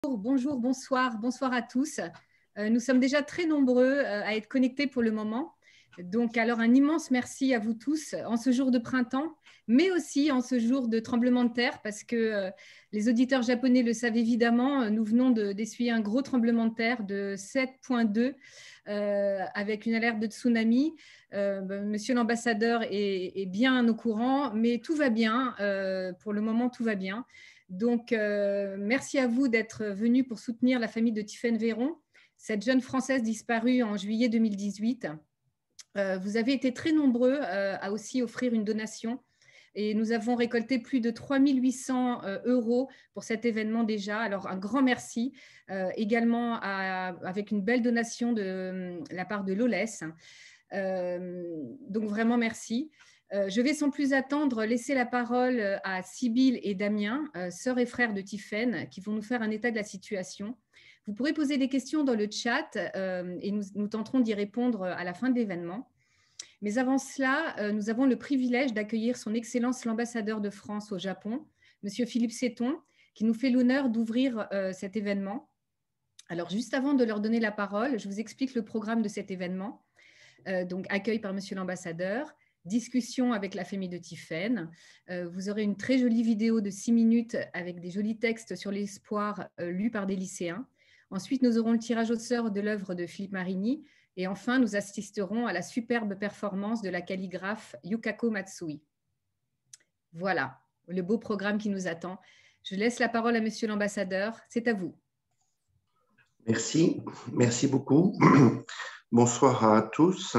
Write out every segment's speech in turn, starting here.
Bonjour, bonsoir, bonsoir à tous. Nous sommes déjà très nombreux à être connectés pour le moment. Donc, alors un immense merci à vous tous en ce jour de printemps, mais aussi en ce jour de tremblement de terre, parce que les auditeurs japonais le savent évidemment, nous venons d'essuyer un gros tremblement de terre de 7,2 avec une alerte de tsunami. Monsieur l'ambassadeur est bien au courant, mais tout va bien. Pour le moment, tout va bien. Donc, merci à vous d'être venus pour soutenir la famille de Tiphaine Véron, cette jeune Française disparue en juillet 2018. Vous avez été très nombreux à aussi offrir une donation et nous avons récolté plus de 3 800 € pour cet événement déjà. Alors, un grand merci également avec une belle donation de la part de l'OLES. Donc, vraiment merci. Je vais sans plus attendre laisser la parole à Sybille et Damien, sœurs et frères de Tiphaine, qui vont nous faire un état de la situation. Vous pourrez poser des questions dans le chat et nous tenterons d'y répondre à la fin de l'événement. Mais avant cela, nous avons le privilège d'accueillir son Excellence l'ambassadeur de France au Japon, Monsieur Philippe Seton, qui nous fait l'honneur d'ouvrir cet événement. Alors, juste avant de leur donner la parole, je vous explique le programme de cet événement. Donc, accueil par Monsieur l'ambassadeur, discussion avec la famille de Tiphaine. Vous aurez une très jolie vidéo de 6 minutes avec des jolis textes sur l'espoir lus par des lycéens. Ensuite, nous aurons le tirage au sort de l'œuvre de Philippe Marini. Et enfin, nous assisterons à la superbe performance de la calligraphe Yukako Matsui. Voilà, le beau programme qui nous attend. Je laisse la parole à Monsieur l'ambassadeur. C'est à vous. Merci, merci beaucoup. Bonsoir à tous.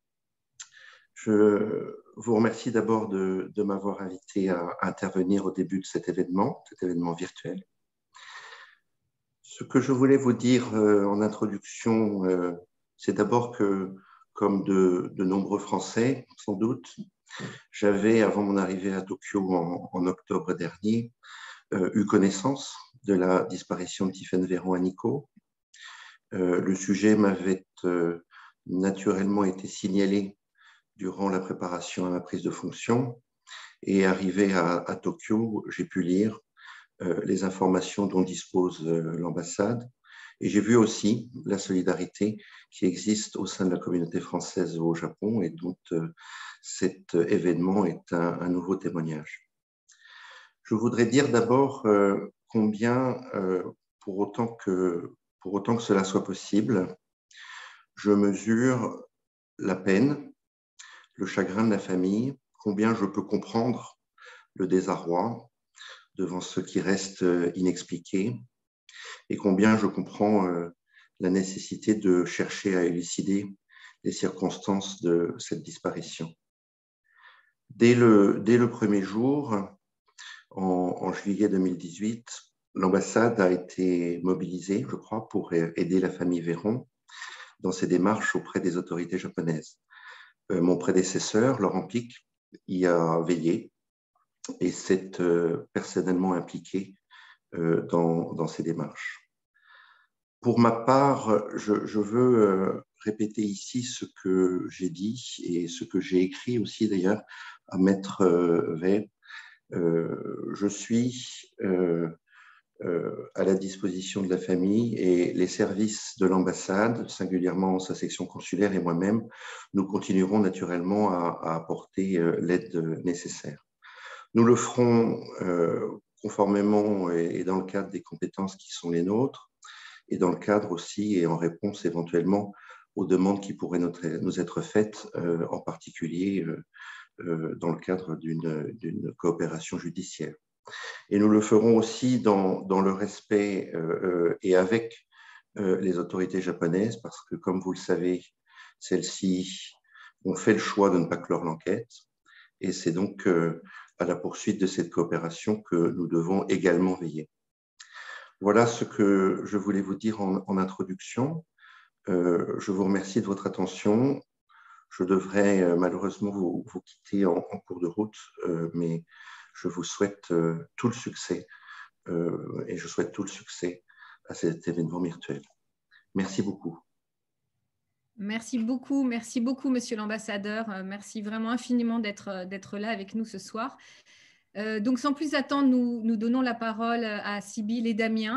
Je vous remercie d'abord de m'avoir invité à intervenir au début de cet événement virtuel. Ce que je voulais vous dire en introduction, c'est d'abord que, comme de nombreux Français, sans doute, j'avais, avant mon arrivée à Tokyo en octobre dernier, eu connaissance de la disparition de Tiphaine Véron à Nikko. Le sujet m'avait naturellement été signalé durant la préparation à ma prise de fonction et arrivé à Tokyo, j'ai pu lire les informations dont dispose l'ambassade et j'ai vu aussi la solidarité qui existe au sein de la communauté française au Japon et dont cet événement est un nouveau témoignage. Je voudrais dire d'abord combien, pour autant que cela soit possible, je mesure la peine, le chagrin de la famille, combien je peux comprendre le désarroi devant ce qui reste inexpliqué et combien je comprends la nécessité de chercher à élucider les circonstances de cette disparition. Dès le premier jour, en juillet 2018, l'ambassade a été mobilisée, je crois, pour aider la famille Véron dans ses démarches auprès des autorités japonaises. Mon prédécesseur, Laurent Pic, y a veillé et s'est personnellement impliqué dans ces démarches. Pour ma part, je veux répéter ici ce que j'ai dit et ce que j'ai écrit aussi d'ailleurs à Maître Vey. Je suis à la disposition de la famille et les services de l'ambassade, singulièrement sa section consulaire et moi-même, nous continuerons naturellement à apporter l'aide nécessaire. Nous le ferons conformément et dans le cadre des compétences qui sont les nôtres et dans le cadre aussi et en réponse éventuellement aux demandes qui pourraient nous être faites, en particulier dans le cadre d'une coopération judiciaire. Et nous le ferons aussi dans le respect et avec les autorités japonaises, parce que, comme vous le savez, celles-ci ont fait le choix de ne pas clore l'enquête. Et c'est donc à la poursuite de cette coopération que nous devons également veiller. Voilà ce que je voulais vous dire en introduction. Je vous remercie de votre attention. Je devrais malheureusement vous quitter en cours de route, mais je vous souhaite tout le succès et je souhaite tout le succès à cet événement virtuel. Merci beaucoup. Merci beaucoup, Monsieur l'ambassadeur. Merci vraiment infiniment d'être là avec nous ce soir. Donc, sans plus attendre, nous donnons la parole à Sybille et Damien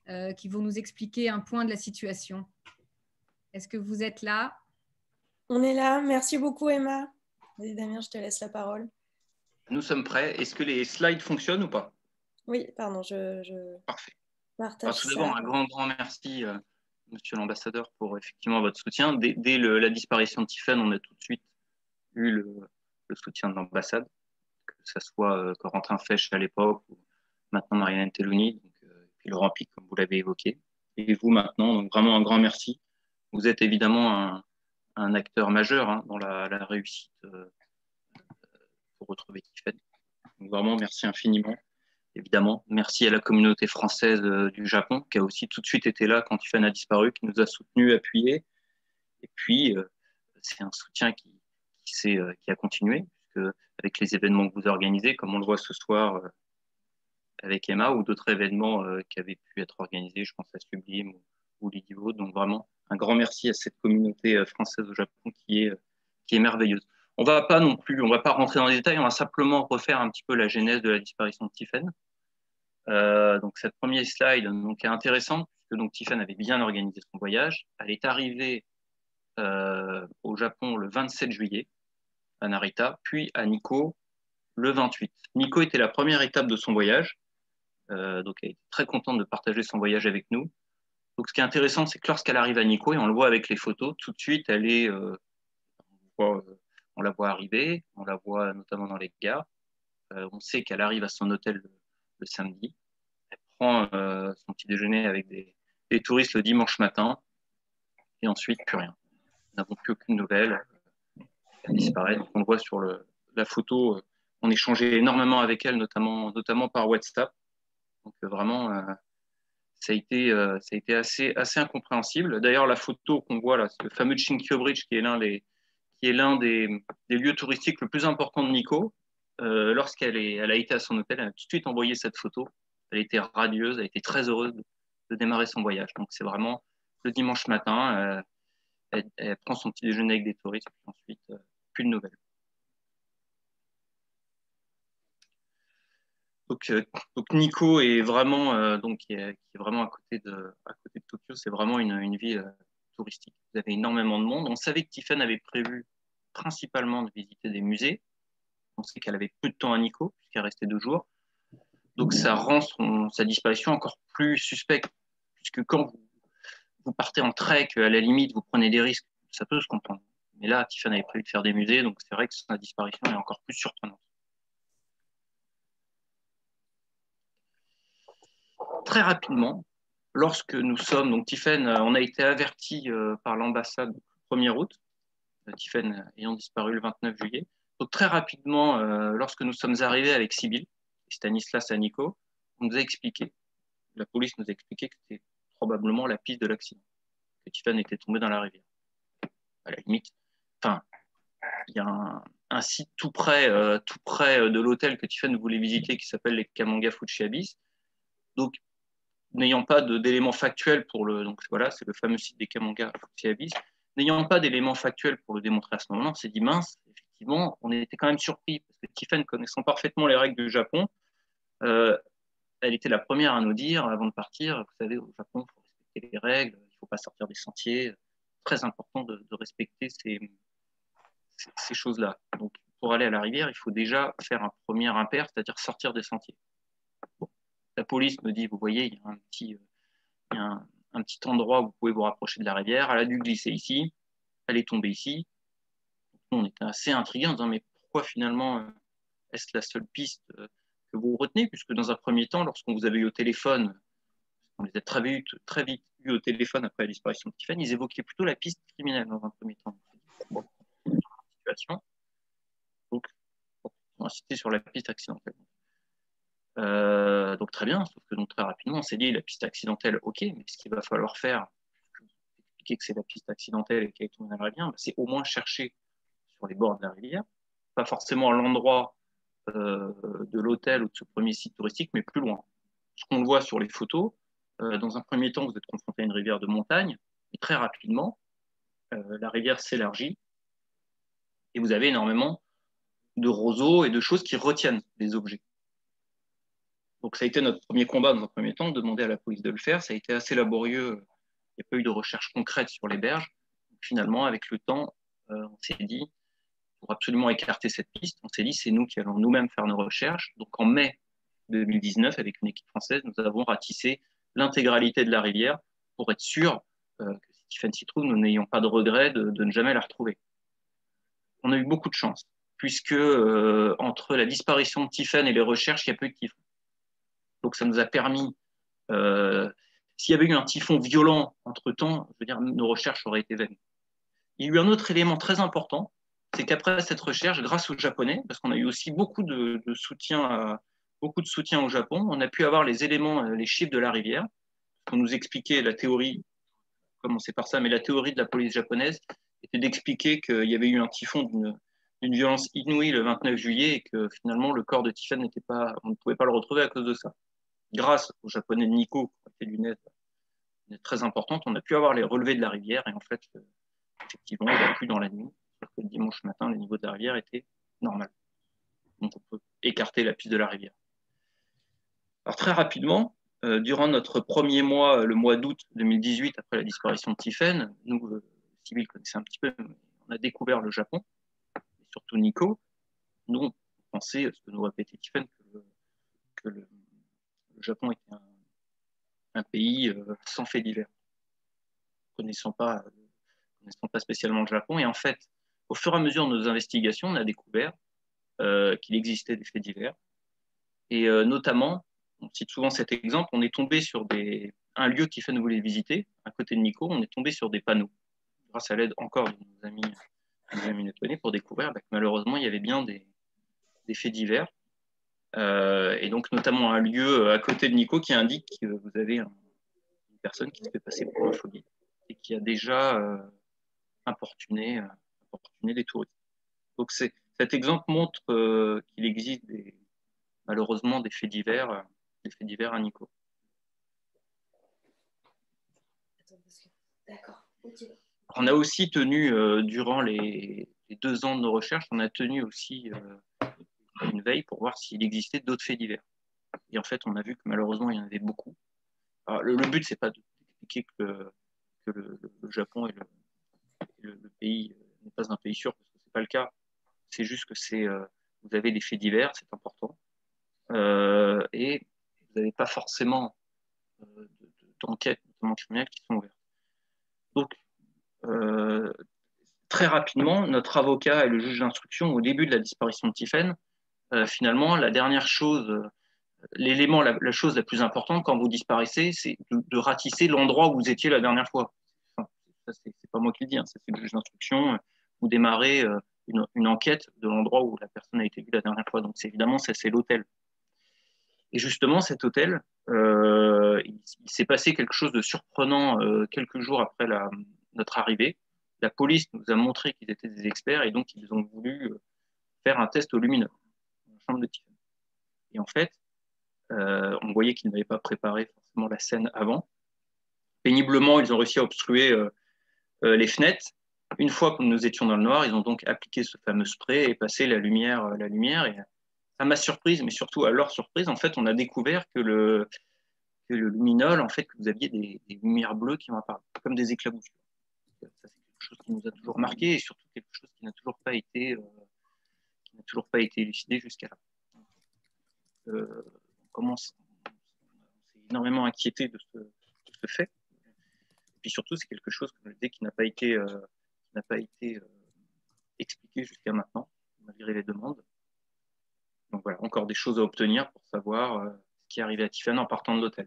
qui vont nous expliquer un point de la situation. Est-ce que vous êtes là? On est là. Merci beaucoup, Emma. Vas-y, Damien, je te laisse la parole. Nous sommes prêts. Est-ce que les slides fonctionnent ou pas? Oui, pardon, je Parfait. partage Tout ça. d'abord, un grand merci, monsieur l'ambassadeur, pour effectivement votre soutien. Dès la disparition de Tiffen, on a tout de suite eu le soutien de l'ambassade, que ce soit Corentin Fesch à l'époque, ou maintenant Marianne Tellouni, puis Laurent Pic, comme vous l'avez évoqué. Et vous maintenant, donc vraiment un grand merci. Vous êtes évidemment un acteur majeur dans la réussite pour retrouver Tiffen. Donc vraiment, merci infiniment. Évidemment, merci à la communauté française du Japon qui a aussi tout de suite été là quand Tiffen a disparu, qui nous a soutenus, appuyés. Et puis, c'est un soutien qui a continué, puisque avec les événements que vous organisez, comme on le voit ce soir avec Emma, ou d'autres événements qui avaient pu être organisés, je pense à Sublime ou Lidivo. Donc vraiment, un grand merci à cette communauté française au Japon qui est merveilleuse. On va pas rentrer dans les détails, on va simplement refaire un petit peu la genèse de la disparition de Tiffen. Donc cette première slide est intéressante, puisque donc Tiffen avait bien organisé son voyage. Elle est arrivée au Japon le 27 juillet à Narita, puis à Nikko le 28. Nikko était la première étape de son voyage, donc elle était très contente de partager son voyage avec nous. Donc ce qui est intéressant, c'est que lorsqu'elle arrive à Nikko, et on le voit avec les photos, tout de suite on la voit arriver, on la voit notamment dans les gares. On sait qu'elle arrive à son hôtel le samedi. Elle prend son petit déjeuner avec des touristes le dimanche matin, et ensuite plus rien. Nous n'avons plus aucune nouvelle. Elle disparaît. Donc on le voit sur la photo. On échangeait énormément avec elle, notamment par WhatsApp. Donc vraiment, ça a été assez incompréhensible. D'ailleurs, la photo qu'on voit là, c'est le fameux Shinkyo Bridge, qui est l'un des lieux touristiques le plus important de Nikko. Lorsqu'elle a été à son hôtel, elle a tout de suite envoyé cette photo. Elle était radieuse, elle était très heureuse de démarrer son voyage. Donc c'est vraiment le dimanche matin, elle prend son petit déjeuner avec des touristes, puis ensuite plus de nouvelles. Donc Nikko est vraiment qui est vraiment à côté de Tokyo. C'est vraiment une ville touristique. Vous avez énormément de monde. On savait que Tiffen avait prévu principalement de visiter des musées. On sait qu'elle avait peu de temps à Nikko, puisqu'elle restait 2 jours. Donc ça rend sa disparition encore plus suspecte, puisque quand vous partez en trek, à la limite, vous prenez des risques, ça peut se comprendre. Mais là, Tiffen avait prévu de faire des musées, donc c'est vrai que sa disparition est encore plus surprenante. Très rapidement, lorsque nous sommes, donc Tiffen, on a été averti par l'ambassade le 1er août, Tiffen ayant disparu le 29 juillet. Donc très rapidement, lorsque nous sommes arrivés avec Sibyl et Stanislas à Nikko, on nous a expliqué, la police nous a expliqué que c'était probablement la piste de l'accident, que Tiffen était tombée dans la rivière. À la limite, il y a un site tout près de l'hôtel que Tiffen voulait visiter qui s'appelle les Kamanga Fuji Abyss. Donc, n'ayant pas d'éléments factuels donc voilà, c'est le fameux site des Kamanga Fuji Abyss. N'ayant pas d'éléments factuels pour le démontrer à ce moment-là, on s'est dit mince, effectivement, on était quand même surpris parce que Tiffen, connaissant parfaitement les règles du Japon, elle était la première à nous dire avant de partir, vous savez, au Japon, il faut respecter les règles, il ne faut pas sortir des sentiers. Très important de respecter ces choses-là. Donc, pour aller à la rivière, il faut déjà faire un premier impair, c'est-à-dire sortir des sentiers. Bon. La police me dit, vous voyez, il y a un petit endroit où vous pouvez vous rapprocher de la rivière. Elle a dû glisser ici, elle est tombée ici. On était assez intrigués en disant, mais pourquoi finalement est-ce la seule piste que vous retenez? Puisque dans un premier temps, lorsqu'on vous avait eu au téléphone, on les a très vite eu au téléphone après la disparition de Tiffen, ils évoquaient plutôt la piste criminelle dans un premier temps. Bon. Situation. Donc, on va citer sur la piste accidentelle. Donc très bien, sauf que donc, très rapidement, on s'est dit la piste accidentelle, ok, mais ce qu'il va falloir faire, expliquer que c'est la piste accidentelle et qu'elle est tombée dans la rivière, c'est au moins chercher sur les bords de la rivière, pas forcément à l'endroit de l'hôtel ou de ce premier site touristique, mais plus loin. Ce qu'on voit sur les photos, dans un premier temps, vous êtes confronté à une rivière de montagne, et très rapidement, la rivière s'élargit et vous avez énormément de roseaux et de choses qui retiennent les objets. Donc ça a été notre premier combat dans un premier temps, de demander à la police de le faire. Ça a été assez laborieux. Il n'y a pas eu de recherche concrète sur les berges. Donc, finalement, avec le temps, on s'est dit, pour absolument écarter cette piste, on s'est dit, c'est nous qui allons nous-mêmes faire nos recherches. Donc en mai 2019, avec une équipe française, nous avons ratissé l'intégralité de la rivière pour être sûr que si Tiphaine s'y trouve, nous n'ayons pas de regret de ne jamais la retrouver. On a eu beaucoup de chance, puisque entre la disparition de Tiphaine et les recherches, il n'y a pas eu de typhon. Donc ça nous a permis, s'il y avait eu un typhon violent entre-temps, je veux dire, nos recherches auraient été vaines. Il y a eu un autre élément très important, c'est qu'après cette recherche, grâce aux Japonais, parce qu'on a eu aussi beaucoup de soutien au Japon, on a pu avoir les éléments, les chiffres de la rivière. On nous expliquait la théorie, commencer par ça, mais la théorie de la police japonaise était d'expliquer qu'il y avait eu un typhon d'une violence inouïe le 29 juillet et que finalement le corps de Tiphaine on ne pouvait pas le retrouver à cause de ça. Grâce aux Japonais de Nikko, qui ont fait une aide très importante, on a pu avoir les relevés de la rivière et en fait, effectivement, il a plu dans la nuit. Le dimanche matin, le niveau de la rivière était normal. Donc on peut écarter la piste de la rivière. Alors très rapidement, durant notre premier mois, le mois d'août 2018, après la disparition de Tiphaine, nous, civils, connaissaient un petit peu, mais on a découvert le Japon, et surtout Nikko. Nous, on pensait, ce que nous répétait Tiphaine, que le Japon était un pays sans faits divers, connaissant pas spécialement le Japon. Et en fait, au fur et à mesure de nos investigations, on a découvert qu'il existait des faits divers. Et notamment, on cite souvent cet exemple, on est tombé sur un lieu que Tiphaine voulait visiter, à côté de Nikko, on est tombé sur des panneaux, grâce à l'aide encore de nos amis japonais, pour découvrir que malheureusement, il y avait bien des faits divers. Et donc, notamment un lieu à côté de Nikko qui indique que vous avez une personne qui se fait passer pour un phobie et qui a déjà importuné des touristes. Donc, cet exemple montre qu'il existe malheureusement des faits divers à Nikko. D'accord. On a aussi tenu, durant les 2 ans de nos recherches, on a tenu aussi une veille pour voir s'il existait d'autres faits divers. Et en fait, on a vu que malheureusement, il y en avait beaucoup. Alors, le but, c'est pas d'expliquer que le Japon est le pays n'est pas un pays sûr, parce que c'est pas le cas. C'est juste que vous avez des faits divers, c'est important. Et vous n'avez pas forcément d'enquêtes, notamment criminelles, qui sont ouvertes. Donc, très rapidement, notre avocat et le juge d'instruction, au début de la disparition de Tiphaine, finalement, la dernière chose, l'élément, la chose la plus importante quand vous disparaissez, c'est de ratisser l'endroit où vous étiez la dernière fois. Enfin, ça, c'est pas moi qui le dis, hein, c'est le juge d'instruction. Vous démarrez une enquête de l'endroit où la personne a été vue la dernière fois. Donc, évidemment, c'est l'hôtel. Et justement, cet hôtel, il s'est passé quelque chose de surprenant quelques jours après notre arrivée. La police nous a montré qu'ils étaient des experts et donc ils ont voulu faire un test au lumineux dans la chambre de Tiphaine. Et en fait, on voyait qu'ils n'avaient pas préparé forcément la scène avant. Péniblement, ils ont réussi à obstruer les fenêtres. Une fois que nous étions dans le noir, ils ont donc appliqué ce fameux spray et passé la lumière. Et à ma surprise, mais surtout à leur surprise, en fait, on a découvert que le luminol, en fait, que vous aviez des lumières bleues qui ont apparu, comme des éclaboussures. Ça, c'est quelque chose qui nous a toujours marqué et surtout quelque chose qui n'a toujours pas été élucidé jusqu'à là. On s'est énormément inquiété de ce fait. Et puis surtout, c'est quelque chose, comme je le disais, qui n'a pas été expliqué jusqu'à maintenant, malgré les demandes. Donc voilà, encore des choses à obtenir pour savoir ce qui est arrivé à Tiphaine en partant de l'hôtel.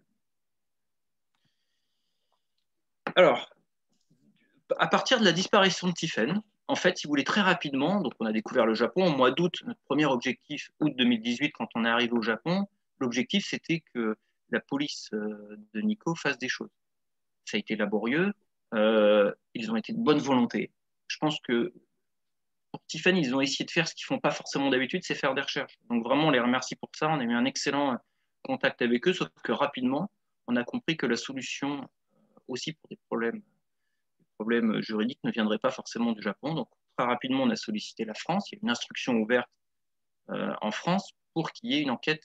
Alors, à partir de la disparition de Tiphaine, en fait, si vous voulez, très rapidement, donc on a découvert le Japon au mois d'août, notre premier objectif, août 2018, quand on est arrivé au Japon, l'objectif, c'était que la police de Nikko fasse des choses. Ça a été laborieux, ils ont été de bonne volonté. Je pense que pour Tiphaine, ils ont essayé de faire ce qu'ils ne font pas forcément d'habitude, c'est faire des recherches. Donc vraiment, on les remercie pour ça. On a eu un excellent contact avec eux, sauf que rapidement, on a compris que la solution, aussi pour des problèmes juridiques, ne viendrait pas forcément du Japon. Donc très rapidement, on a sollicité la France. Il y a une instruction ouverte en France pour qu'il y ait une enquête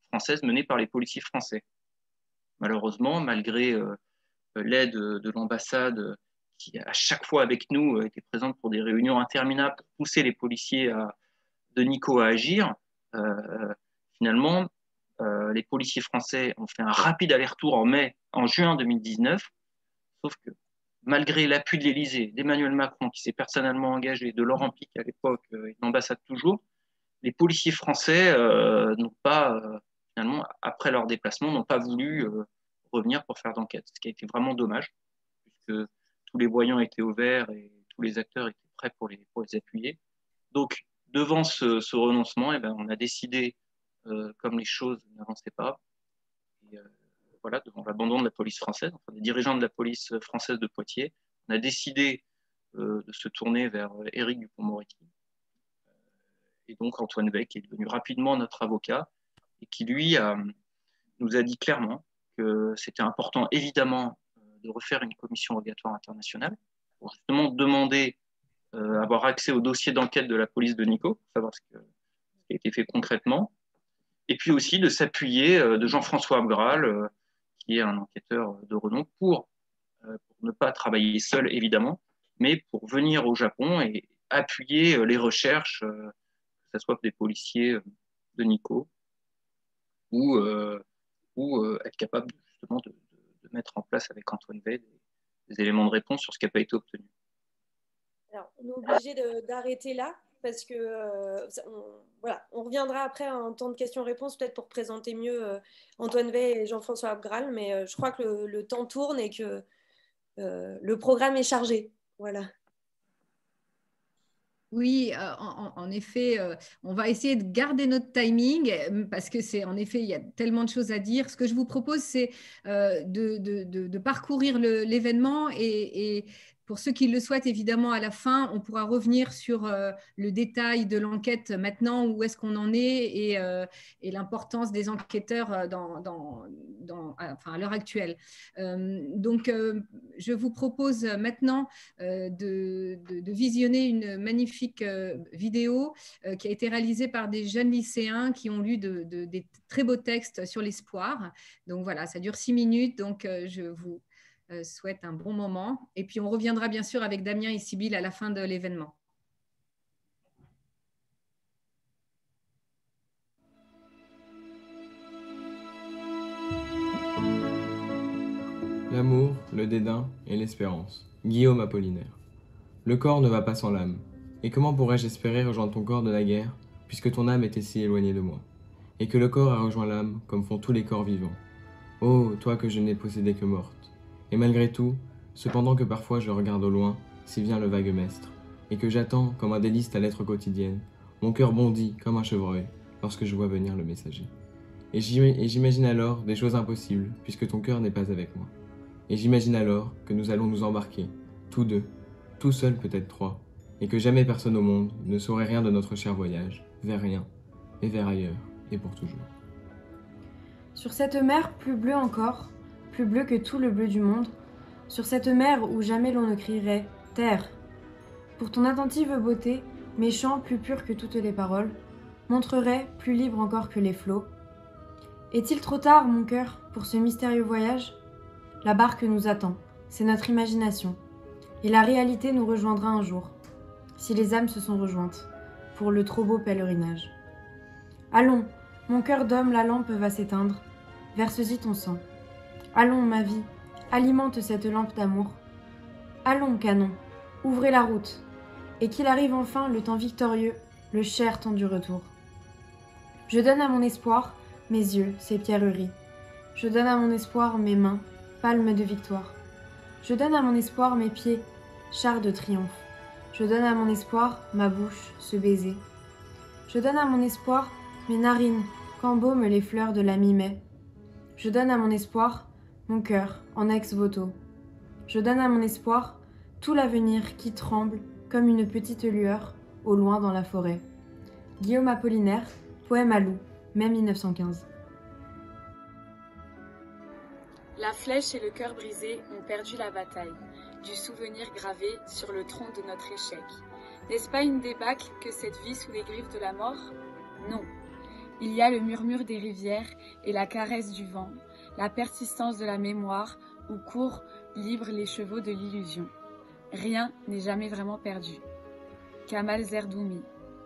française menée par les policiers français. Malheureusement, malgré l'aide de l'ambassade qui, à chaque fois avec nous, était présente pour des réunions interminables pour pousser les policiers de Nico à agir, finalement, les policiers français ont fait un rapide aller-retour en juin 2019, sauf que malgré l'appui de l'Élysée, d'Emmanuel Macron, qui s'est personnellement engagé, de Laurent Pic à l'époque, et de l'ambassade toujours, les policiers français n'ont pas, finalement, après leur déplacement, n'ont pas voulu revenir pour faire d'enquête, ce qui a été vraiment dommage, puisque tous les voyants étaient au vert et tous les acteurs étaient prêts pour les appuyer. Donc, devant ce renoncement, eh ben, on a décidé, comme les choses n'avançaient pas, et, voilà, devant l'abandon de la police française, enfin, des dirigeants de la police française de Poitiers, on a décidé de se tourner vers Éric Dupond-Moretti. Et donc Antoine Wey, qui est devenu rapidement notre avocat, et qui lui nous a dit clairement que c'était important, évidemment, de refaire une commission rogatoire internationale, pour justement demander avoir accès au dossier d'enquête de la police de Nico, pour savoir ce qui a été fait concrètement, et puis aussi de s'appuyer de Jean-François Abgral, qui est un enquêteur de renom, pour ne pas travailler seul, évidemment, mais pour venir au Japon et appuyer les recherches, que ce soit des policiers de Nico, ou être capable justement de mettre en place avec Antoine Wey des éléments de réponse sur ce qui n'a pas été obtenu. Alors, on est obligé d'arrêter là parce que voilà, on reviendra après en temps de questions-réponses peut-être pour présenter mieux Antoine Wey et Jean-François Abgral, mais je crois que le temps tourne et que le programme est chargé. Voilà. Oui, en effet, on va essayer de garder notre timing parce que c'est en effet, il y a tellement de choses à dire. Ce que je vous propose, c'est de parcourir l'événement et pour ceux qui le souhaitent, évidemment, à la fin, on pourra revenir sur le détail de l'enquête maintenant, où est-ce qu'on en est et l'importance des enquêteurs à l'heure actuelle. Donc, je vous propose maintenant de visionner une magnifique vidéo qui a été réalisée par des jeunes lycéens qui ont lu des très beaux textes sur l'espoir. Donc voilà, ça dure 6 minutes, donc je vous souhaite un bon moment. Et puis on reviendra bien sûr avec Damien et Sybille à la fin de l'événement. L'amour, le dédain et l'espérance. Guillaume Apollinaire. Le corps ne va pas sans l'âme. Et comment pourrais-je espérer rejoindre ton corps de la guerre, puisque ton âme était si éloignée de moi, et que le corps a rejoint l'âme, comme font tous les corps vivants. Oh, toi que je n'ai possédée que morte. Et malgré tout, cependant que parfois je regarde au loin, si vient le vague mestre, et que j'attends, comme un délice ta lettre quotidienne, mon cœur bondit comme un chevreuil, lorsque je vois venir le messager. Et j'imagine alors des choses impossibles, puisque ton cœur n'est pas avec moi. Et j'imagine alors que nous allons nous embarquer, tous deux, tout seuls peut-être trois, et que jamais personne au monde ne saurait rien de notre cher voyage, vers rien, et vers ailleurs, et pour toujours. Sur cette mer plus bleue encore, plus bleue que tout le bleu du monde, sur cette mer où jamais l'on ne crierait « Terre !» Pour ton attentive beauté, mes chants plus purs que toutes les paroles, montreraient plus libres encore que les flots. Est-il trop tard, mon cœur, pour ce mystérieux voyage ? La barque nous attend, c'est notre imagination, et la réalité nous rejoindra un jour, si les âmes se sont rejointes, pour le trop beau pèlerinage. Allons, mon cœur d'homme, la lampe va s'éteindre, verse-y ton sang. Allons, ma vie, alimente cette lampe d'amour. Allons, canon, ouvrez la route, et qu'il arrive enfin le temps victorieux, le cher temps du retour. Je donne à mon espoir mes yeux, ces pierreries. Je donne à mon espoir mes mains, palmes de victoire. Je donne à mon espoir mes pieds, chars de triomphe. Je donne à mon espoir ma bouche, ce baiser. Je donne à mon espoir mes narines, qu'embaument les fleurs de la mi-mai. Je donne à mon espoir mon cœur en ex-voto. Je donne à mon espoir tout l'avenir qui tremble comme une petite lueur au loin dans la forêt. Guillaume Apollinaire, poème à loup, mai 1915. La flèche et le cœur brisé ont perdu la bataille, du souvenir gravé sur le tronc de notre échec. N'est-ce pas une débâcle que cette vie sous les griffes de la mort ? Non. Il y a le murmure des rivières et la caresse du vent, la persistance de la mémoire où courent libres les chevaux de l'illusion. Rien n'est jamais vraiment perdu. Kamal Zerdoumi.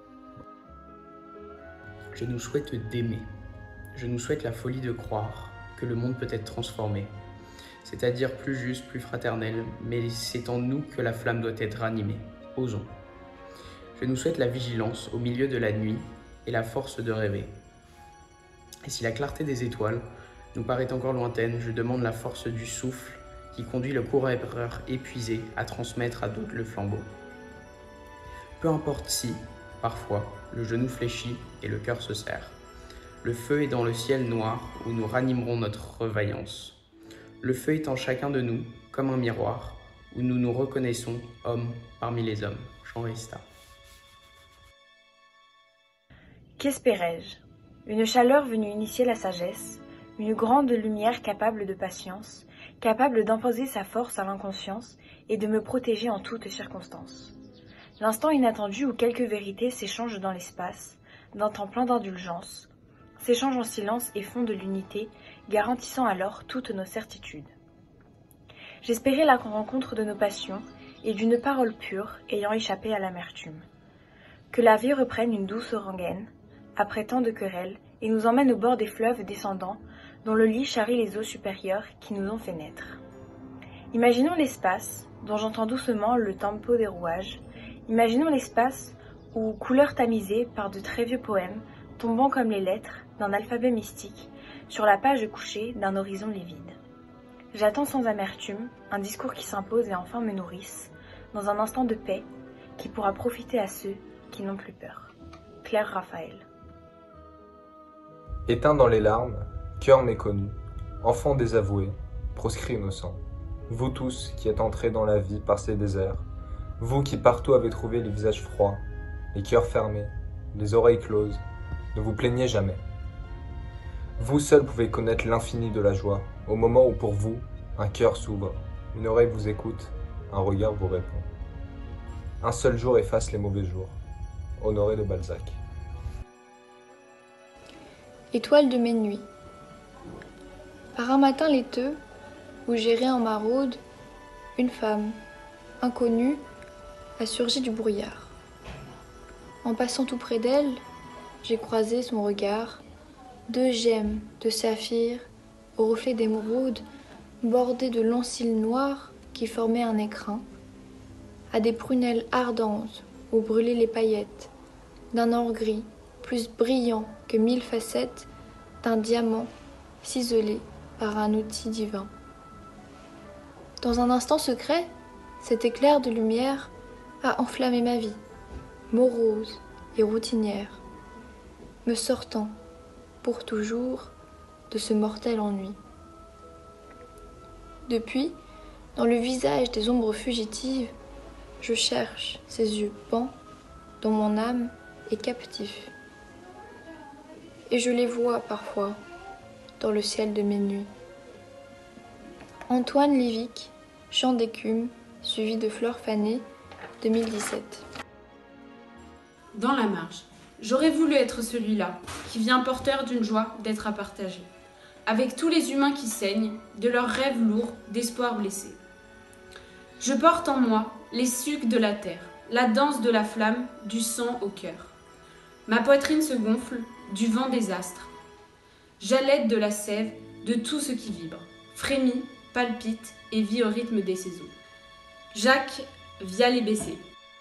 Je nous souhaite d'aimer. Je nous souhaite la folie de croire que le monde peut être transformé, c'est-à-dire plus juste, plus fraternel, mais c'est en nous que la flamme doit être ranimée. Osons. Je nous souhaite la vigilance au milieu de la nuit et la force de rêver. Et si la clarté des étoiles nous paraît encore lointaine, je demande la force du souffle qui conduit le coureur épuisé à transmettre à d'autres le flambeau. Peu importe si, parfois, le genou fléchit et le cœur se serre. Le feu est dans le ciel noir où nous ranimerons notre revaillance. Le feu est en chacun de nous, comme un miroir, où nous nous reconnaissons, hommes parmi les hommes. Jean Rista. Qu'espérais-je? Une chaleur venue initier la sagesse, une grande lumière capable de patience, capable d'imposer sa force à l'inconscience et de me protéger en toutes circonstances. L'instant inattendu où quelques vérités s'échangent dans l'espace, d'un temps plein d'indulgence, s'échangent en silence et font de l'unité, garantissant alors toutes nos certitudes. J'espérais la rencontre de nos passions et d'une parole pure ayant échappé à l'amertume. Que la vie reprenne une douce rengaine, après tant de querelles, et nous emmène au bord des fleuves descendants, dont le lit charrie les eaux supérieures qui nous ont fait naître. Imaginons l'espace, dont j'entends doucement le tempo des rouages. Imaginons l'espace où, couleurs tamisées par de très vieux poèmes, tombant comme les lettres d'un alphabet mystique, sur la page couchée d'un horizon livide. J'attends sans amertume un discours qui s'impose et enfin me nourrisse, dans un instant de paix qui pourra profiter à ceux qui n'ont plus peur. Claire Raphaël. Éteint dans les larmes, cœur méconnu, enfant désavoué, proscrit innocent. Vous tous qui êtes entrés dans la vie par ces déserts, vous qui partout avez trouvé les visages froids, les cœurs fermés, les oreilles closes, ne vous plaignez jamais. Vous seuls pouvez connaître l'infini de la joie, au moment où pour vous, un cœur s'ouvre, une oreille vous écoute, un regard vous répond. Un seul jour efface les mauvais jours. Honoré de Balzac. Étoile de mes nuits. Par un matin laiteux, où j'errais en maraude, une femme, inconnue, a surgi du brouillard. En passant tout près d'elle, j'ai croisé son regard, deux gemmes de saphir au reflet d'émeraude, bordées de longs cils noirs qui formaient un écrin, à des prunelles ardentes où brûlaient les paillettes, d'un or gris plus brillant que 1000 facettes d'un diamant ciselé par un outil divin. Dans un instant secret, cet éclair de lumière a enflammé ma vie, morose et routinière, me sortant pour toujours de ce mortel ennui. Depuis, dans le visage des ombres fugitives, je cherche ces yeux pans dont mon âme est captive. Et je les vois parfois dans le ciel de mes nuits. Antoine Livic, Chant d'écume, suivi de Fleurs fanées, 2017. Dans la marge, j'aurais voulu être celui-là, qui vient porteur d'une joie d'être à partager, avec tous les humains qui saignent, de leurs rêves lourds, d'espoirs blessés. Je porte en moi les sucs de la terre, la danse de la flamme, du sang au cœur. Ma poitrine se gonfle du vent des astres. J'allaite de la sève de tout ce qui vibre, frémit, palpite et vit au rythme des saisons. Jacques Viallet-Bessé.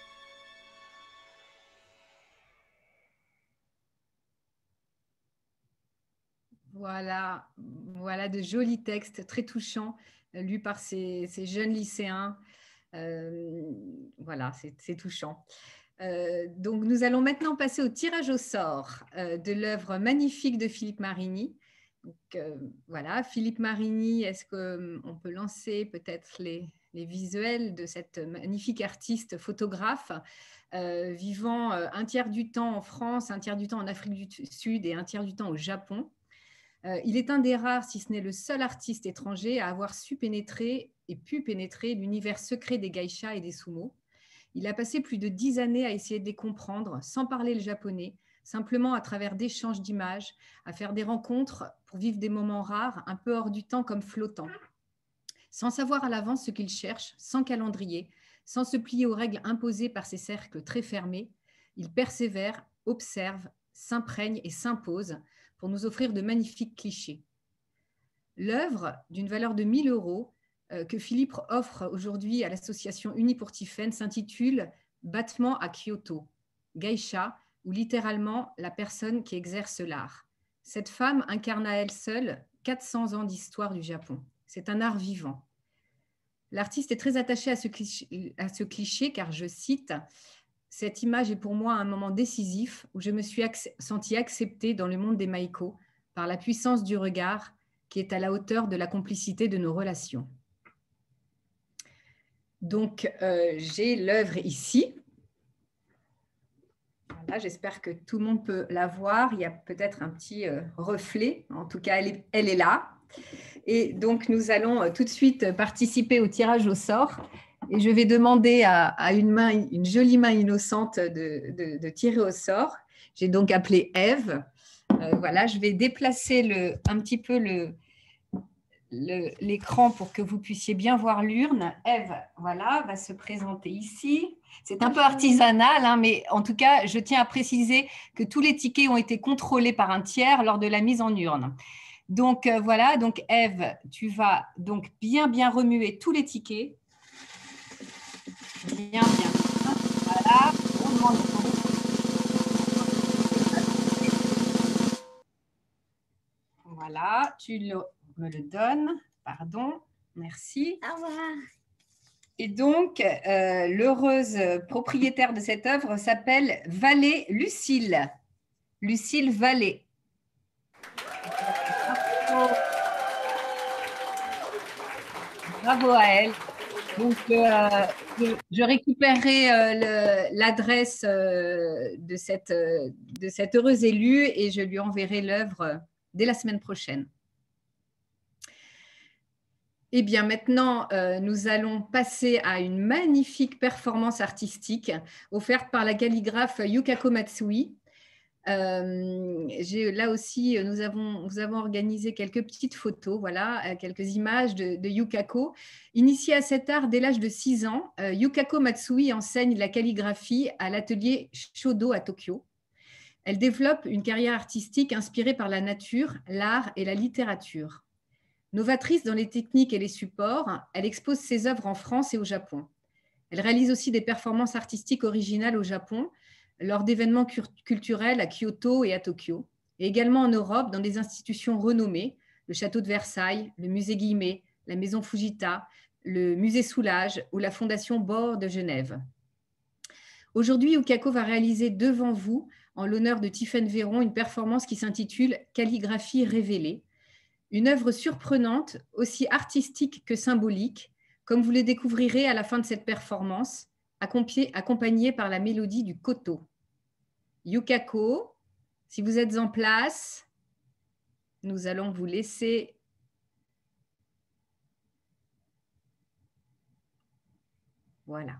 Voilà, voilà de jolis textes très touchants, lus par ces jeunes lycéens. Voilà, c'est touchant. Donc, nous allons maintenant passer au tirage au sort de l'œuvre magnifique de Philippe Marigny. Donc, voilà, Philippe Marigny, est-ce qu'on peut lancer peut-être les visuels de cette magnifique artiste photographe vivant un tiers du temps en France, un tiers du temps en Afrique du Sud et un tiers du temps au Japon. Il est un des rares, si ce n'est le seul artiste étranger à avoir pu pénétrer l'univers secret des geishas et des sumo. Il a passé plus de 10 années à essayer de les comprendre sans parler le japonais, simplement à travers d'échanges d'images, à faire des rencontres pour vivre des moments rares, un peu hors du temps comme flottants. Sans savoir à l'avance ce qu'ils cherchent, sans calendrier, sans se plier aux règles imposées par ces cercles très fermés, ils persévèrent, observent, s'imprègnent et s'imposent pour nous offrir de magnifiques clichés. L'œuvre, d'une valeur de 1 000 euros, que Philippe offre aujourd'hui à l'association Unis pour Tiphaine, s'intitule « Battement à Kyoto », geisha, ou littéralement la personne qui exerce l'art. Cette femme incarne à elle seule 400 ans d'histoire du Japon. C'est un art vivant. L'artiste est très attaché à ce cliché car, je cite, « Cette image est pour moi un moment décisif où je me suis sentie acceptée dans le monde des maïko par la puissance du regard qui est à la hauteur de la complicité de nos relations. » Donc, j'ai l'œuvre ici. Voilà, j'espère que tout le monde peut la voir. Il y a peut-être un petit reflet. En tout cas, elle est là. Et donc, nous allons tout de suite participer au tirage au sort. Et je vais demander à une jolie main innocente de tirer au sort. J'ai donc appelé Ève. Voilà, je vais déplacer un petit peu l'écran pour que vous puissiez bien voir l'urne. Ève, voilà, va se présenter ici. C'est un peu artisanal, hein, mais en tout cas, je tiens à préciser que tous les tickets ont été contrôlés par un tiers lors de la mise en urne. Donc, voilà, donc Ève, tu vas donc bien remuer tous les tickets. Bien. Voilà. Voilà, tu me le donnes. Pardon, merci. Au revoir. Et donc, l'heureuse propriétaire de cette œuvre s'appelle Vallée Lucille. Lucille Vallée. Bravo à elle. Donc, je récupérerai l'adresse de cette heureuse élue et je lui enverrai l'œuvre dès la semaine prochaine. Eh bien, maintenant, nous allons passer à une magnifique performance artistique offerte par la calligraphe Yukako Matsui. Là aussi, nous avons organisé quelques petites photos, voilà, quelques images de Yukako. Initiée à cet art dès l'âge de 6 ans, Yukako Matsui enseigne la calligraphie à l'atelier Shodo à Tokyo. Elle développe une carrière artistique inspirée par la nature, l'art et la littérature. Novatrice dans les techniques et les supports, elle expose ses œuvres en France et au Japon. Elle réalise aussi des performances artistiques originales au Japon, lors d'événements culturels à Kyoto et à Tokyo, et également en Europe dans des institutions renommées, le château de Versailles, le musée Guimet, la maison Fujita, le musée Soulage ou la fondation Bord de Genève. Aujourd'hui, Yukako va réaliser devant vous, en l'honneur de Tiphaine Véron, une performance qui s'intitule « Calligraphie révélée », une œuvre surprenante, aussi artistique que symbolique, comme vous le découvrirez à la fin de cette performance, accompagnée par la mélodie du koto. Yukako, si vous êtes en place, nous allons vous laisser. Voilà.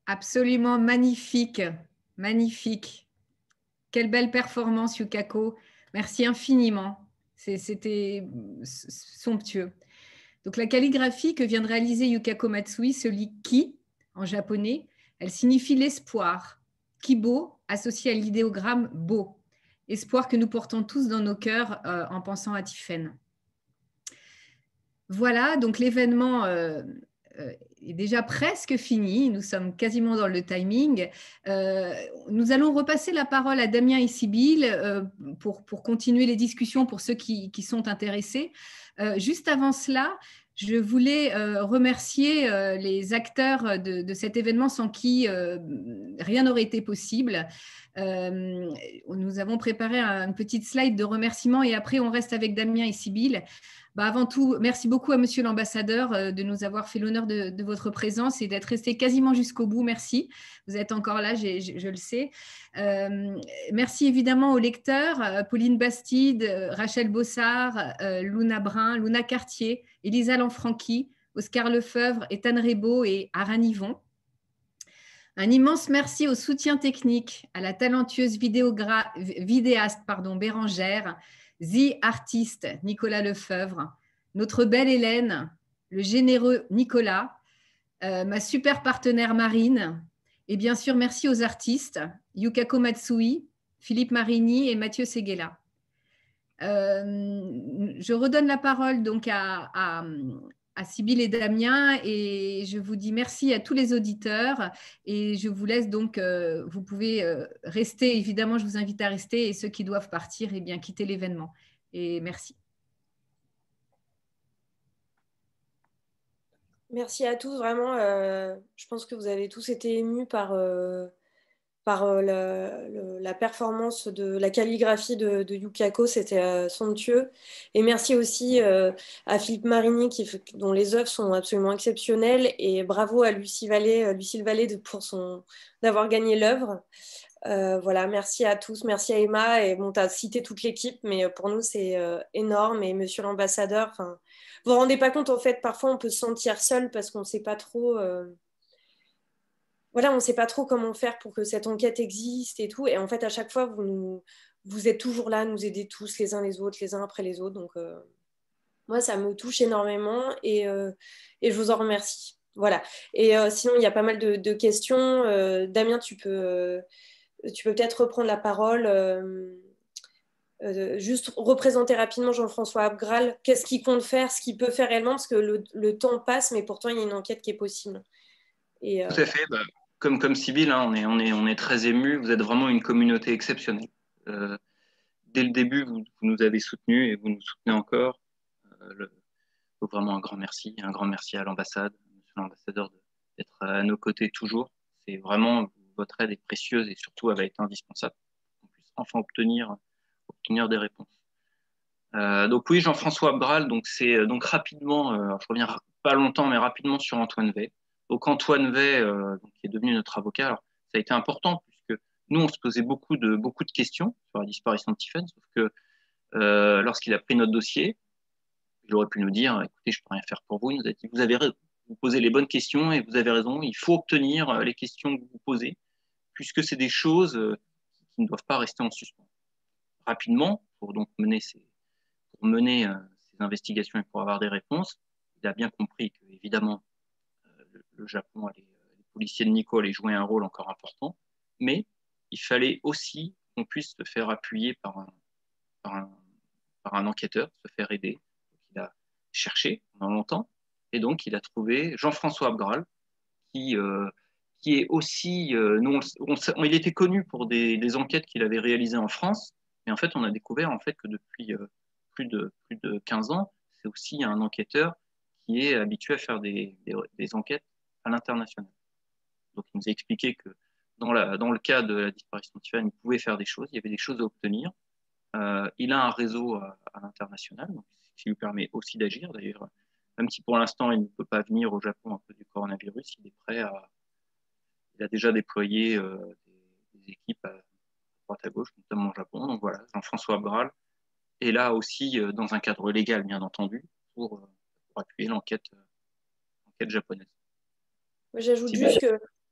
Absolument magnifique, magnifique. Quelle belle performance, Yukako. Merci infiniment. C'était somptueux. Donc la calligraphie que vient de réaliser Yukako Matsui se lit Ki en japonais. Elle signifie l'espoir. Kibo associé à l'idéogramme beau. Espoir que nous portons tous dans nos cœurs en pensant à Tiphaine. Voilà, donc l'événement est déjà presque fini. Nous sommes quasiment dans le timing. Nous allons repasser la parole à Damien et Sybille pour continuer les discussions pour ceux qui sont intéressés. Juste avant cela, je voulais remercier les acteurs de cet événement sans qui rien n'aurait été possible. Nous avons préparé une petite slide de remerciements et après on reste avec Damien et Sybille. Avant tout, merci beaucoup à Monsieur l'ambassadeur de nous avoir fait l'honneur de votre présence et d'être resté quasiment jusqu'au bout. Merci. Vous êtes encore là, je le sais. Merci évidemment aux lecteurs, Pauline Bastide, Rachel Bossard, Luna Brun, Luna Cartier, Elisa Lanfranchi, Oscar Lefebvre, Ethan Rebaud et Aran Yvon. Un immense merci au soutien technique, à la talentueuse vidéaste Bérangère, The Artiste Nicolas Lefebvre, notre belle Hélène, le généreux Nicolas, ma super partenaire Marine, et bien sûr merci aux artistes Yukako Matsui, Philippe Marini et Mathieu Seguela. Je redonne la parole donc à Sybille et Damien et je vous dis merci à tous les auditeurs et je vous laisse donc, vous pouvez rester, évidemment je vous invite à rester et ceux qui doivent partir, eh bien quitter l'événement et merci. Merci à tous, vraiment, je pense que vous avez tous été émus par la performance de la calligraphie de Yukako, c'était somptueux. Et merci aussi à Philippe Marini, dont les œuvres sont absolument exceptionnelles. Et bravo à Lucille Vallée d'avoir gagné l'œuvre. Voilà, merci à tous, merci à Emma. Et bon, tu as cité toute l'équipe, mais pour nous, c'est énorme. Et monsieur l'ambassadeur, vous vous rendez pas compte, en fait, parfois on peut se sentir seul parce qu'on ne sait pas trop... Voilà, on ne sait pas trop comment faire pour que cette enquête existe et tout. Et en fait, à chaque fois, vous êtes toujours là, nous aider tous les uns les autres, les uns après les autres. Donc, moi, ça me touche énormément et je vous en remercie. Voilà. Et sinon, il y a pas mal de questions. Damien, tu peux peut-être reprendre la parole. Juste représenter rapidement Jean-François Abgral. Qu'est-ce qu'il compte faire, ce qu'il peut faire réellement, parce que le temps passe, mais pourtant, il y a une enquête qui est possible. Et, tout à fait. Comme Sybille, hein, on est très émus. Vous êtes vraiment une communauté exceptionnelle. Dès le début, vous nous avez soutenus et vous nous soutenez encore. Donc vraiment un grand merci à l'ambassade, monsieur l'ambassadeur, d'être à nos côtés toujours. C'est vraiment, votre aide est précieuse et surtout elle va être indispensable pour qu'on puisse enfin obtenir des réponses. Donc oui, Jean-François Abgral, donc c'est donc rapidement, je reviens pas longtemps, mais rapidement sur Antoine Wey. Donc Antoine Wey, qui est devenu notre avocat, alors, ça a été important puisque nous on se posait beaucoup de questions sur la disparition de Tiphaine, sauf que lorsqu'il a pris notre dossier, il aurait pu nous dire, écoutez, je peux rien faire pour vous. Il nous a dit, vous avez raison, vous posez les bonnes questions et vous avez raison. Il faut obtenir les questions que vous posez, puisque c'est des choses qui ne doivent pas rester en suspens. Rapidement, pour donc mener ces investigations et pour avoir des réponses, il a bien compris que évidemment le Japon, les policiers de Nikko allaient jouer un rôle encore important, mais il fallait aussi qu'on puisse se faire appuyer par un enquêteur, se faire aider. Il a cherché pendant longtemps et donc il a trouvé Jean-François Abgral qui est aussi il était connu pour des enquêtes qu'il avait réalisées en France, mais en fait on a découvert en fait que depuis plus de 15 ans c'est aussi un enquêteur qui est habitué à faire des enquêtes à l'international. Donc il nous a expliqué que dans le cas de la disparition de Tiphaine, il pouvait faire des choses, il y avait des choses à obtenir. Il a un réseau à l'international, donc ce qui lui permet aussi d'agir. D'ailleurs, même si pour l'instant il ne peut pas venir au Japon à cause du coronavirus, il est prêt il a déjà déployé des équipes à droite à gauche, notamment au Japon. Donc voilà, Jean-François Abgral est là aussi dans un cadre légal, bien entendu, pour appuyer l'enquête japonaise. J'ajoute juste que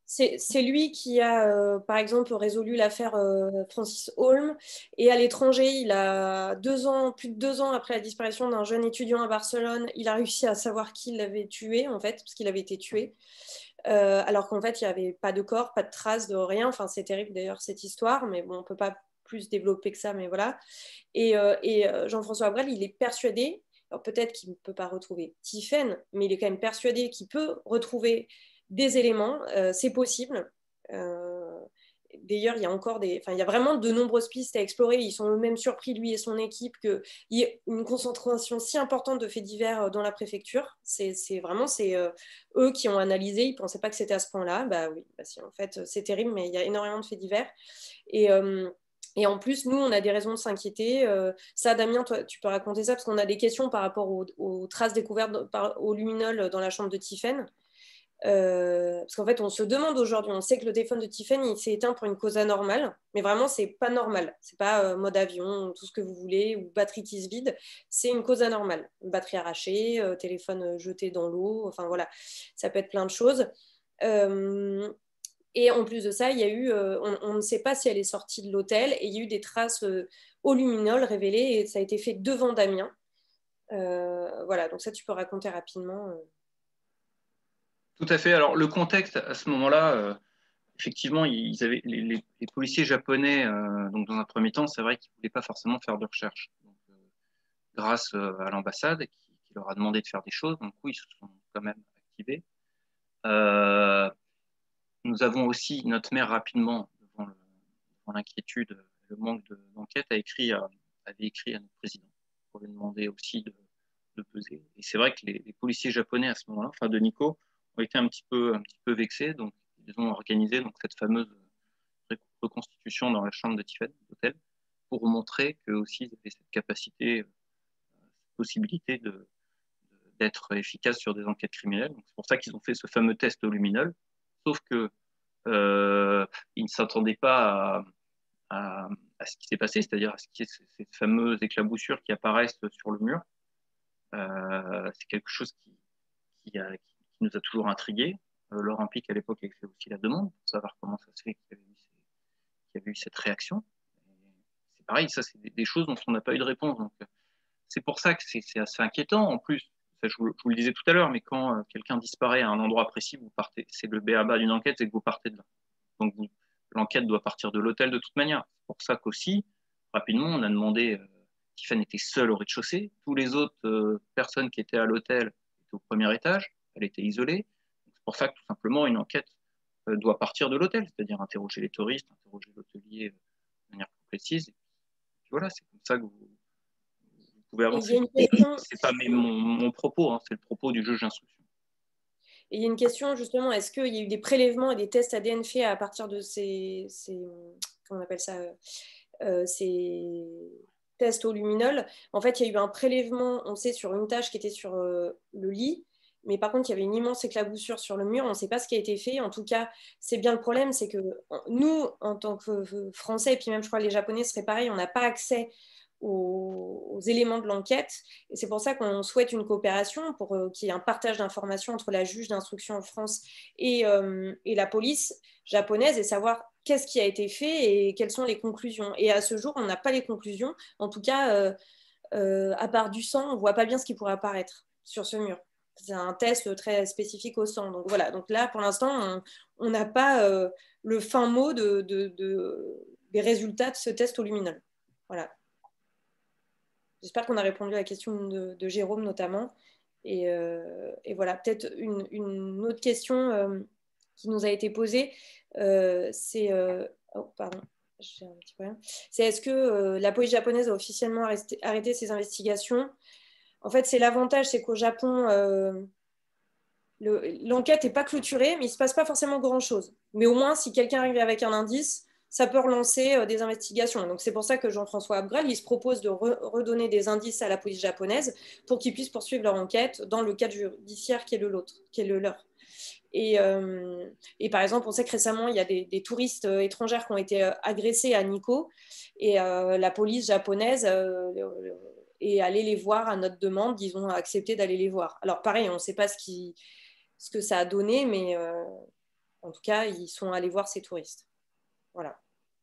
C'est lui qui a, par exemple, résolu l'affaire Francis Holm. Et à l'étranger, il a plus de 2 ans après la disparition d'un jeune étudiant à Barcelone, il a réussi à savoir qui l'avait tué, en fait, parce qu'il avait été tué. Alors qu'en fait, il n'y avait pas de corps, pas de traces, de rien. Enfin, c'est terrible d'ailleurs cette histoire, mais bon, on ne peut pas plus développer que ça, mais voilà. Et Jean-François Abrel, il est persuadé, alors peut-être qu'il ne peut pas retrouver Tiphaine, mais il est quand même persuadé qu'il peut retrouver des éléments, c'est possible. D'ailleurs, il y a vraiment de nombreuses pistes à explorer. Ils sont eux-mêmes surpris, lui et son équipe, qu'il y ait une concentration si importante de faits divers dans la préfecture. C'est eux qui ont analysé. Ils ne pensaient pas que c'était à ce point-là. Bah oui, si, en fait, c'est terrible, mais il y a énormément de faits divers. Et en plus, nous, on a des raisons de s'inquiéter. Ça, Damien, toi, tu peux raconter ça, parce qu'on a des questions par rapport aux traces découvertes au luminol dans la chambre de Tiphaine. Parce qu'en fait, on se demande aujourd'hui, on sait que le téléphone de Tiphaine, il s'est éteint pour une cause anormale, mais vraiment, c'est pas normal. C'est pas mode avion, tout ce que vous voulez, ou batterie qui se vide. C'est une cause anormale. Une batterie arrachée, téléphone jeté dans l'eau, enfin voilà, ça peut être plein de choses. Et en plus de ça, il y a eu, on ne sait pas si elle est sortie de l'hôtel, et il y a eu des traces au luminol révélées, et ça a été fait devant Damien. Voilà, donc ça, tu peux raconter rapidement. Tout à fait. Alors, le contexte, à ce moment-là, effectivement, ils avaient, les policiers japonais, donc dans un premier temps, c'est vrai qu'ils ne voulaient pas forcément faire de recherche. Donc, grâce à l'ambassade qui leur a demandé de faire des choses, donc oui, ils se sont quand même activés. Nous avons aussi, notre maire, rapidement, devant l'inquiétude, le manque d'enquête, avait écrit à notre président pour lui demander aussi de peser. Et c'est vrai que les policiers japonais, à ce moment-là, enfin de Nikko, ont été un petit peu vexés. Donc, ils ont organisé donc, cette fameuse reconstitution dans la chambre de Tiphaine, d'hôtel, pour montrer qu'eux aussi, ils avaient cette capacité, cette possibilité d'être efficaces sur des enquêtes criminelles. C'est pour ça qu'ils ont fait ce fameux test au luminol. Sauf que ils ne s'attendaient pas à ce qui s'est passé, c'est-à-dire à ce qui est ces fameuses éclaboussures qui apparaissent sur le mur. C'est quelque chose qui nous a toujours intrigués. Laurent Pic, à l'époque, avait fait aussi la demande pour savoir comment ça se fait qu'il y avait eu cette réaction. C'est pareil, ça, c'est des choses dont on n'a pas eu de réponse. Donc, c'est pour ça que c'est assez inquiétant. En plus, ça, je vous le disais tout à l'heure, mais quand quelqu'un disparaît à un endroit précis, vous partez. C'est le b.a.-ba d'une enquête, c'est que vous partez de là. Donc, l'enquête doit partir de l'hôtel de toute manière. C'est pour ça qu'aussi, rapidement, on a demandé. Tiphaine était seule au rez-de-chaussée. Tous les autres personnes qui étaient à l'hôtel étaient au premier étage. Elle était isolée. C'est pour ça que tout simplement, une enquête doit partir de l'hôtel, c'est-à-dire interroger les touristes, interroger l'hôtelier de manière plus précise. Et puis voilà, c'est comme ça que vous pouvez avancer. C'est pas mon propos, hein, c'est le propos du juge d'instruction. Et il y a une question justement, est-ce qu'il y a eu des prélèvements et des tests ADN faits à partir de ces comment on appelle ça, ces tests au luminol? En fait, il y a eu un prélèvement, on sait, sur une tache qui était sur le lit, mais par contre, il y avait une immense éclaboussure sur le mur. On ne sait pas ce qui a été fait. En tout cas, c'est bien le problème, c'est que nous, en tant que Français, et puis même, je crois, les Japonais seraient pareil, on n'a pas accès aux éléments de l'enquête. Et c'est pour ça qu'on souhaite une coopération pour qu'il y ait un partage d'informations entre la juge d'instruction en France et la police japonaise et savoir qu'est-ce qui a été fait et quelles sont les conclusions. Et à ce jour, on n'a pas les conclusions. En tout cas, à part du sang, on ne voit pas bien ce qui pourrait apparaître sur ce mur. C'est un test très spécifique au sang. Donc voilà, donc là, pour l'instant, on n'a pas le fin mot des résultats de ce test au luminol. Voilà. J'espère qu'on a répondu à la question de Jérôme notamment. Et voilà, peut-être une autre question qui nous a été posée, c'est... oh, pardon, j'ai un petit problème. C'est est-ce que la police japonaise a officiellement arrêté ses investigations? En fait, c'est l'avantage, c'est qu'au Japon, l'enquête n'est pas clôturée, mais il ne se passe pas forcément grand-chose. Mais au moins, si quelqu'un arrive avec un indice, ça peut relancer des investigations. Donc, c'est pour ça que Jean-François Abrel, il se propose de redonner des indices à la police japonaise pour qu'ils puissent poursuivre leur enquête dans le cadre judiciaire qui est le leur. Et par exemple, on sait que récemment, il y a des touristes étrangères qui ont été agressés à Nikko et la police japonaise est allée les voir à notre demande. Ils ont accepté d'aller les voir. Alors pareil, on ne sait pas ce que ça a donné, mais En tout cas, ils sont allés voir ces touristes. Voilà.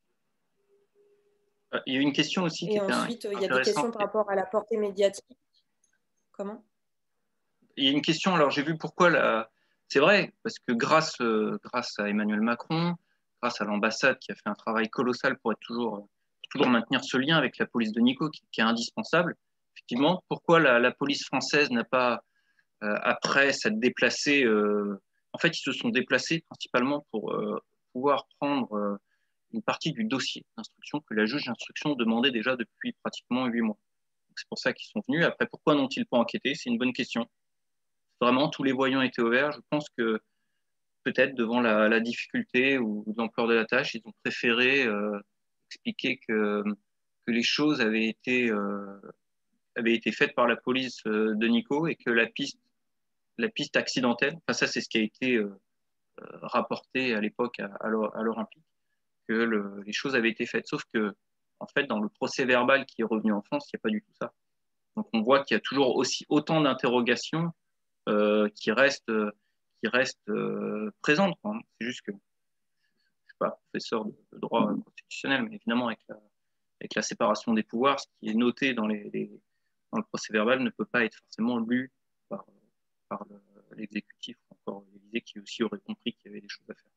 Il y a une question aussi qui Et était ensuite, il y a des intéressante. questions par rapport à la portée médiatique. Comment? Il y a une question, alors j'ai vu pourquoi c'est vrai, parce que grâce à Emmanuel Macron, grâce à l'ambassade qui a fait un travail colossal pour toujours maintenir ce lien avec la police de Nico qui est indispensable, effectivement, pourquoi la police française n'a pas, après s'être déplacée, en fait, ils se sont déplacés principalement pour pouvoir prendre une partie du dossier d'instruction que la juge d'instruction demandait déjà depuis pratiquement 8 mois. C'est pour ça qu'ils sont venus. Après, pourquoi n'ont-ils pas enquêté? C'est une bonne question. Vraiment, tous les voyants étaient ouverts. Je pense que peut-être devant la difficulté ou l'ampleur de la tâche, ils ont préféré expliquer que les choses avaient été faites par la police de Nico et que la piste accidentelle, enfin ça c'est ce qui a été rapporté à l'époque à l'Olympique, que les choses avaient été faites. Sauf que, en fait, dans le procès verbal qui est revenu en France, il n'y a pas du tout ça. Donc on voit qu'il y a toujours autant d'interrogations qui restent présentes. C'est juste que je ne suis pas professeur de droit constitutionnel, mais évidemment avec la séparation des pouvoirs, ce qui est noté dans le procès verbal ne peut pas être forcément lu par l'exécutif ou encore l'Élysée qui aussi aurait compris qu'il y avait des choses à faire.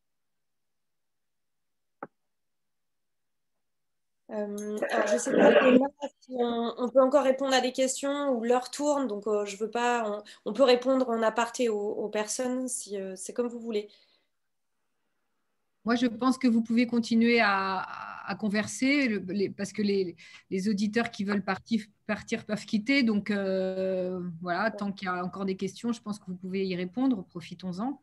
Alors, je ne sais pas Emma, si on peut encore répondre à des questions ou l'heure tourne, donc je veux pas. On peut répondre en aparté aux personnes si c'est comme vous voulez. Moi, je pense que vous pouvez continuer à converser parce que les auditeurs qui veulent partir peuvent quitter. Donc, voilà, tant qu'il y a encore des questions, je pense que vous pouvez y répondre. Profitons-en.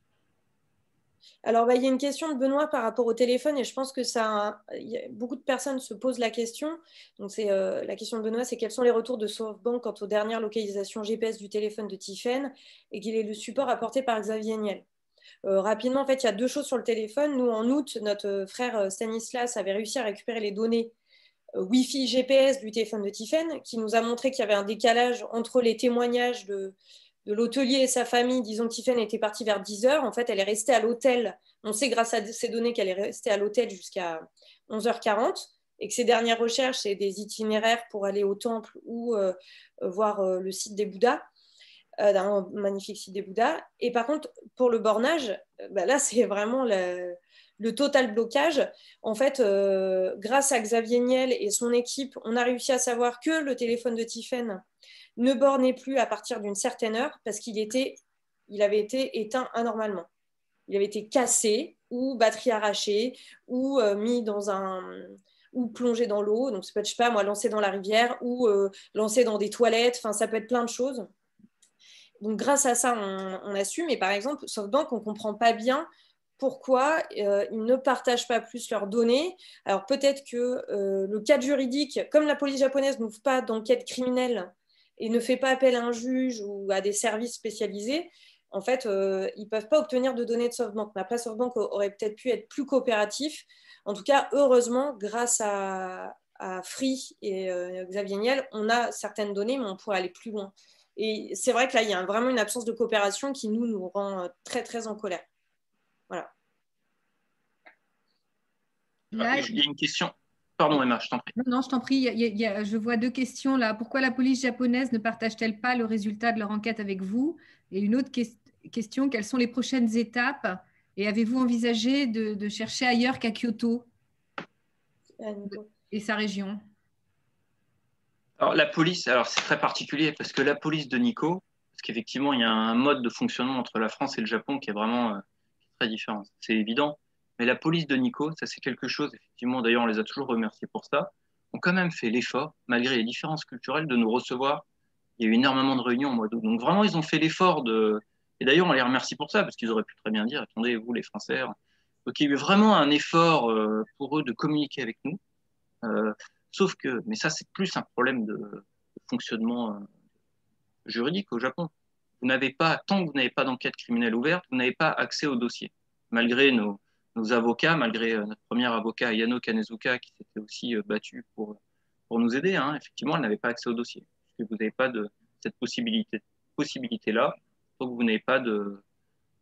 Alors, il y a une question de Benoît par rapport au téléphone et je pense que beaucoup de personnes se posent la question. Donc, la question de Benoît, c'est quels sont les retours de SoftBank quant aux dernières localisations GPS du téléphone de Tiphaine et quel est le support apporté par Xavier Niel. Rapidement, en fait, il y a 2 choses sur le téléphone. Nous, en août, notre frère Stanislas avait réussi à récupérer les données Wi-Fi GPS du téléphone de Tiphaine qui nous a montré qu'il y avait un décalage entre les témoignages de l'hôtelier et sa famille. Disons que Tiphaine était partie vers 10h. En fait, elle est restée à l'hôtel. On sait grâce à ces données qu'elle est restée à l'hôtel jusqu'à 11h40 et que ses dernières recherches, c'est des itinéraires pour aller au temple ou voir le site des Bouddhas, d'un magnifique site des Bouddhas. Et par contre, pour le bornage, là, c'est vraiment le total blocage. En fait, grâce à Xavier Niel et son équipe, on a réussi à savoir que le téléphone de Tiphaine ne bornait plus à partir d'une certaine heure parce qu'il avait été éteint anormalement. Il avait été cassé ou batterie arrachée ou mis ou plongé dans l'eau. Donc, ça peut être, je sais pas, moi, lancé dans la rivière ou lancé dans des toilettes. Enfin, ça peut être plein de choses. Donc, grâce à ça, on a su. Mais par exemple, SoftBank, on ne comprend pas bien pourquoi ils ne partagent pas plus leurs données. Alors, peut-être que le cadre juridique, comme la police japonaise n'ouvre pas d'enquête criminelle et ne fait pas appel à un juge ou à des services spécialisés, en fait, ils ne peuvent pas obtenir de données de SoftBank. Mais après, SoftBank aurait peut-être pu être plus coopératif. En tout cas, heureusement, grâce à Free et Xavier Niel, on a certaines données, mais on pourrait aller plus loin. Et c'est vrai que là, il y a vraiment une absence de coopération qui nous rend très, très en colère. Voilà. Là, il y a une question. Pardon, Emma, je t'en prie. Non, je t'en prie. Je vois 2 questions là. Pourquoi la police japonaise ne partage-t-elle pas le résultat de leur enquête avec vous? Et une autre question, quelles sont les prochaines étapes? Et avez-vous envisagé de chercher ailleurs qu'à Kyoto et sa région? Alors, la police, c'est très particulier parce que la police de Nico, parce qu'effectivement, il y a un mode de fonctionnement entre la France et le Japon qui est vraiment très différent. C'est évident. Mais la police de Nico, ça c'est quelque chose, effectivement, d'ailleurs, on les a toujours remerciés pour ça, ont quand même fait l'effort, malgré les différences culturelles, de nous recevoir. Il y a eu énormément de réunions au mois d'août. Donc vraiment, ils ont fait l'effort de... Et d'ailleurs, on les remercie pour ça, parce qu'ils auraient pu très bien dire, attendez, vous, les Français. Donc il y a eu vraiment un effort pour eux de communiquer avec nous. Sauf que, mais ça, c'est plus un problème de fonctionnement juridique au Japon. Vous n'avez pas, tant que vous n'avez pas d'enquête criminelle ouverte, vous n'avez pas accès au dossier. Malgré nos avocats, malgré notre premier avocat, Yano Kanezuka, qui s'était aussi battu pour nous aider, hein, effectivement, elle n'avait pas accès au dossier. Parce que vous n'avez pas cette possibilité-là, donc vous n'avez pas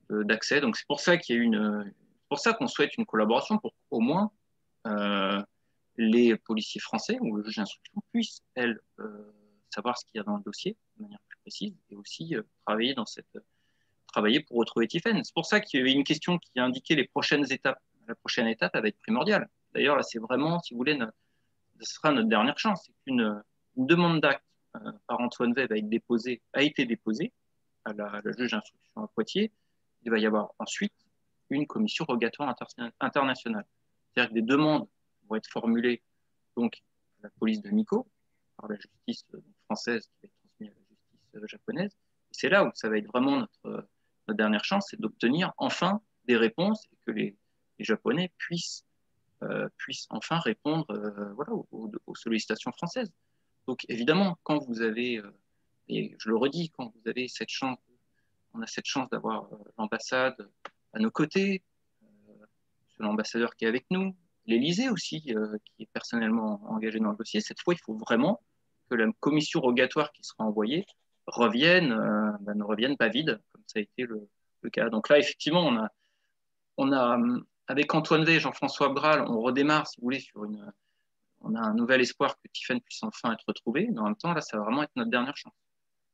d'accès. Donc c'est pour ça qu'il y a pour ça qu'on souhaite une collaboration pour qu'au moins les policiers français ou le juge d'instruction puissent, savoir ce qu'il y a dans le dossier de manière plus précise et aussi travailler pour retrouver Tiphaine. C'est pour ça qu'il y avait une question qui a indiqué les prochaines étapes. La prochaine étape, elle va être primordiale. D'ailleurs, là, c'est vraiment, si vous voulez, ce sera notre dernière chance. C'est qu'une demande d'acte par Antoine Wey a été déposée à la juge d'instruction à Poitiers. Il va y avoir ensuite une commission rogatoire internationale. C'est-à-dire que des demandes vont être formulées donc à la police de Nikko par la justice française qui va être transmise à la justice japonaise. Et c'est là où ça va être vraiment notre dernière chance, c'est d'obtenir enfin des réponses et que les Japonais puissent enfin répondre aux sollicitations françaises. Donc évidemment, quand vous avez, et je le redis, quand vous avez cette chance, on a cette chance d'avoir l'ambassade à nos côtés, l'ambassadeur qui est avec nous, l'Élysée aussi, qui est personnellement engagé dans le dossier, cette fois, il faut vraiment que la commission rogatoire qui sera envoyée ne revienne pas vide, comme ça a été le cas. Donc là, effectivement, on a avec Antoine Wey et Jean-François Abgral, on redémarre, si vous voulez, on a un nouvel espoir que Tiphaine puisse enfin être retrouvée, mais en même temps, là, ça va vraiment être notre dernière chance.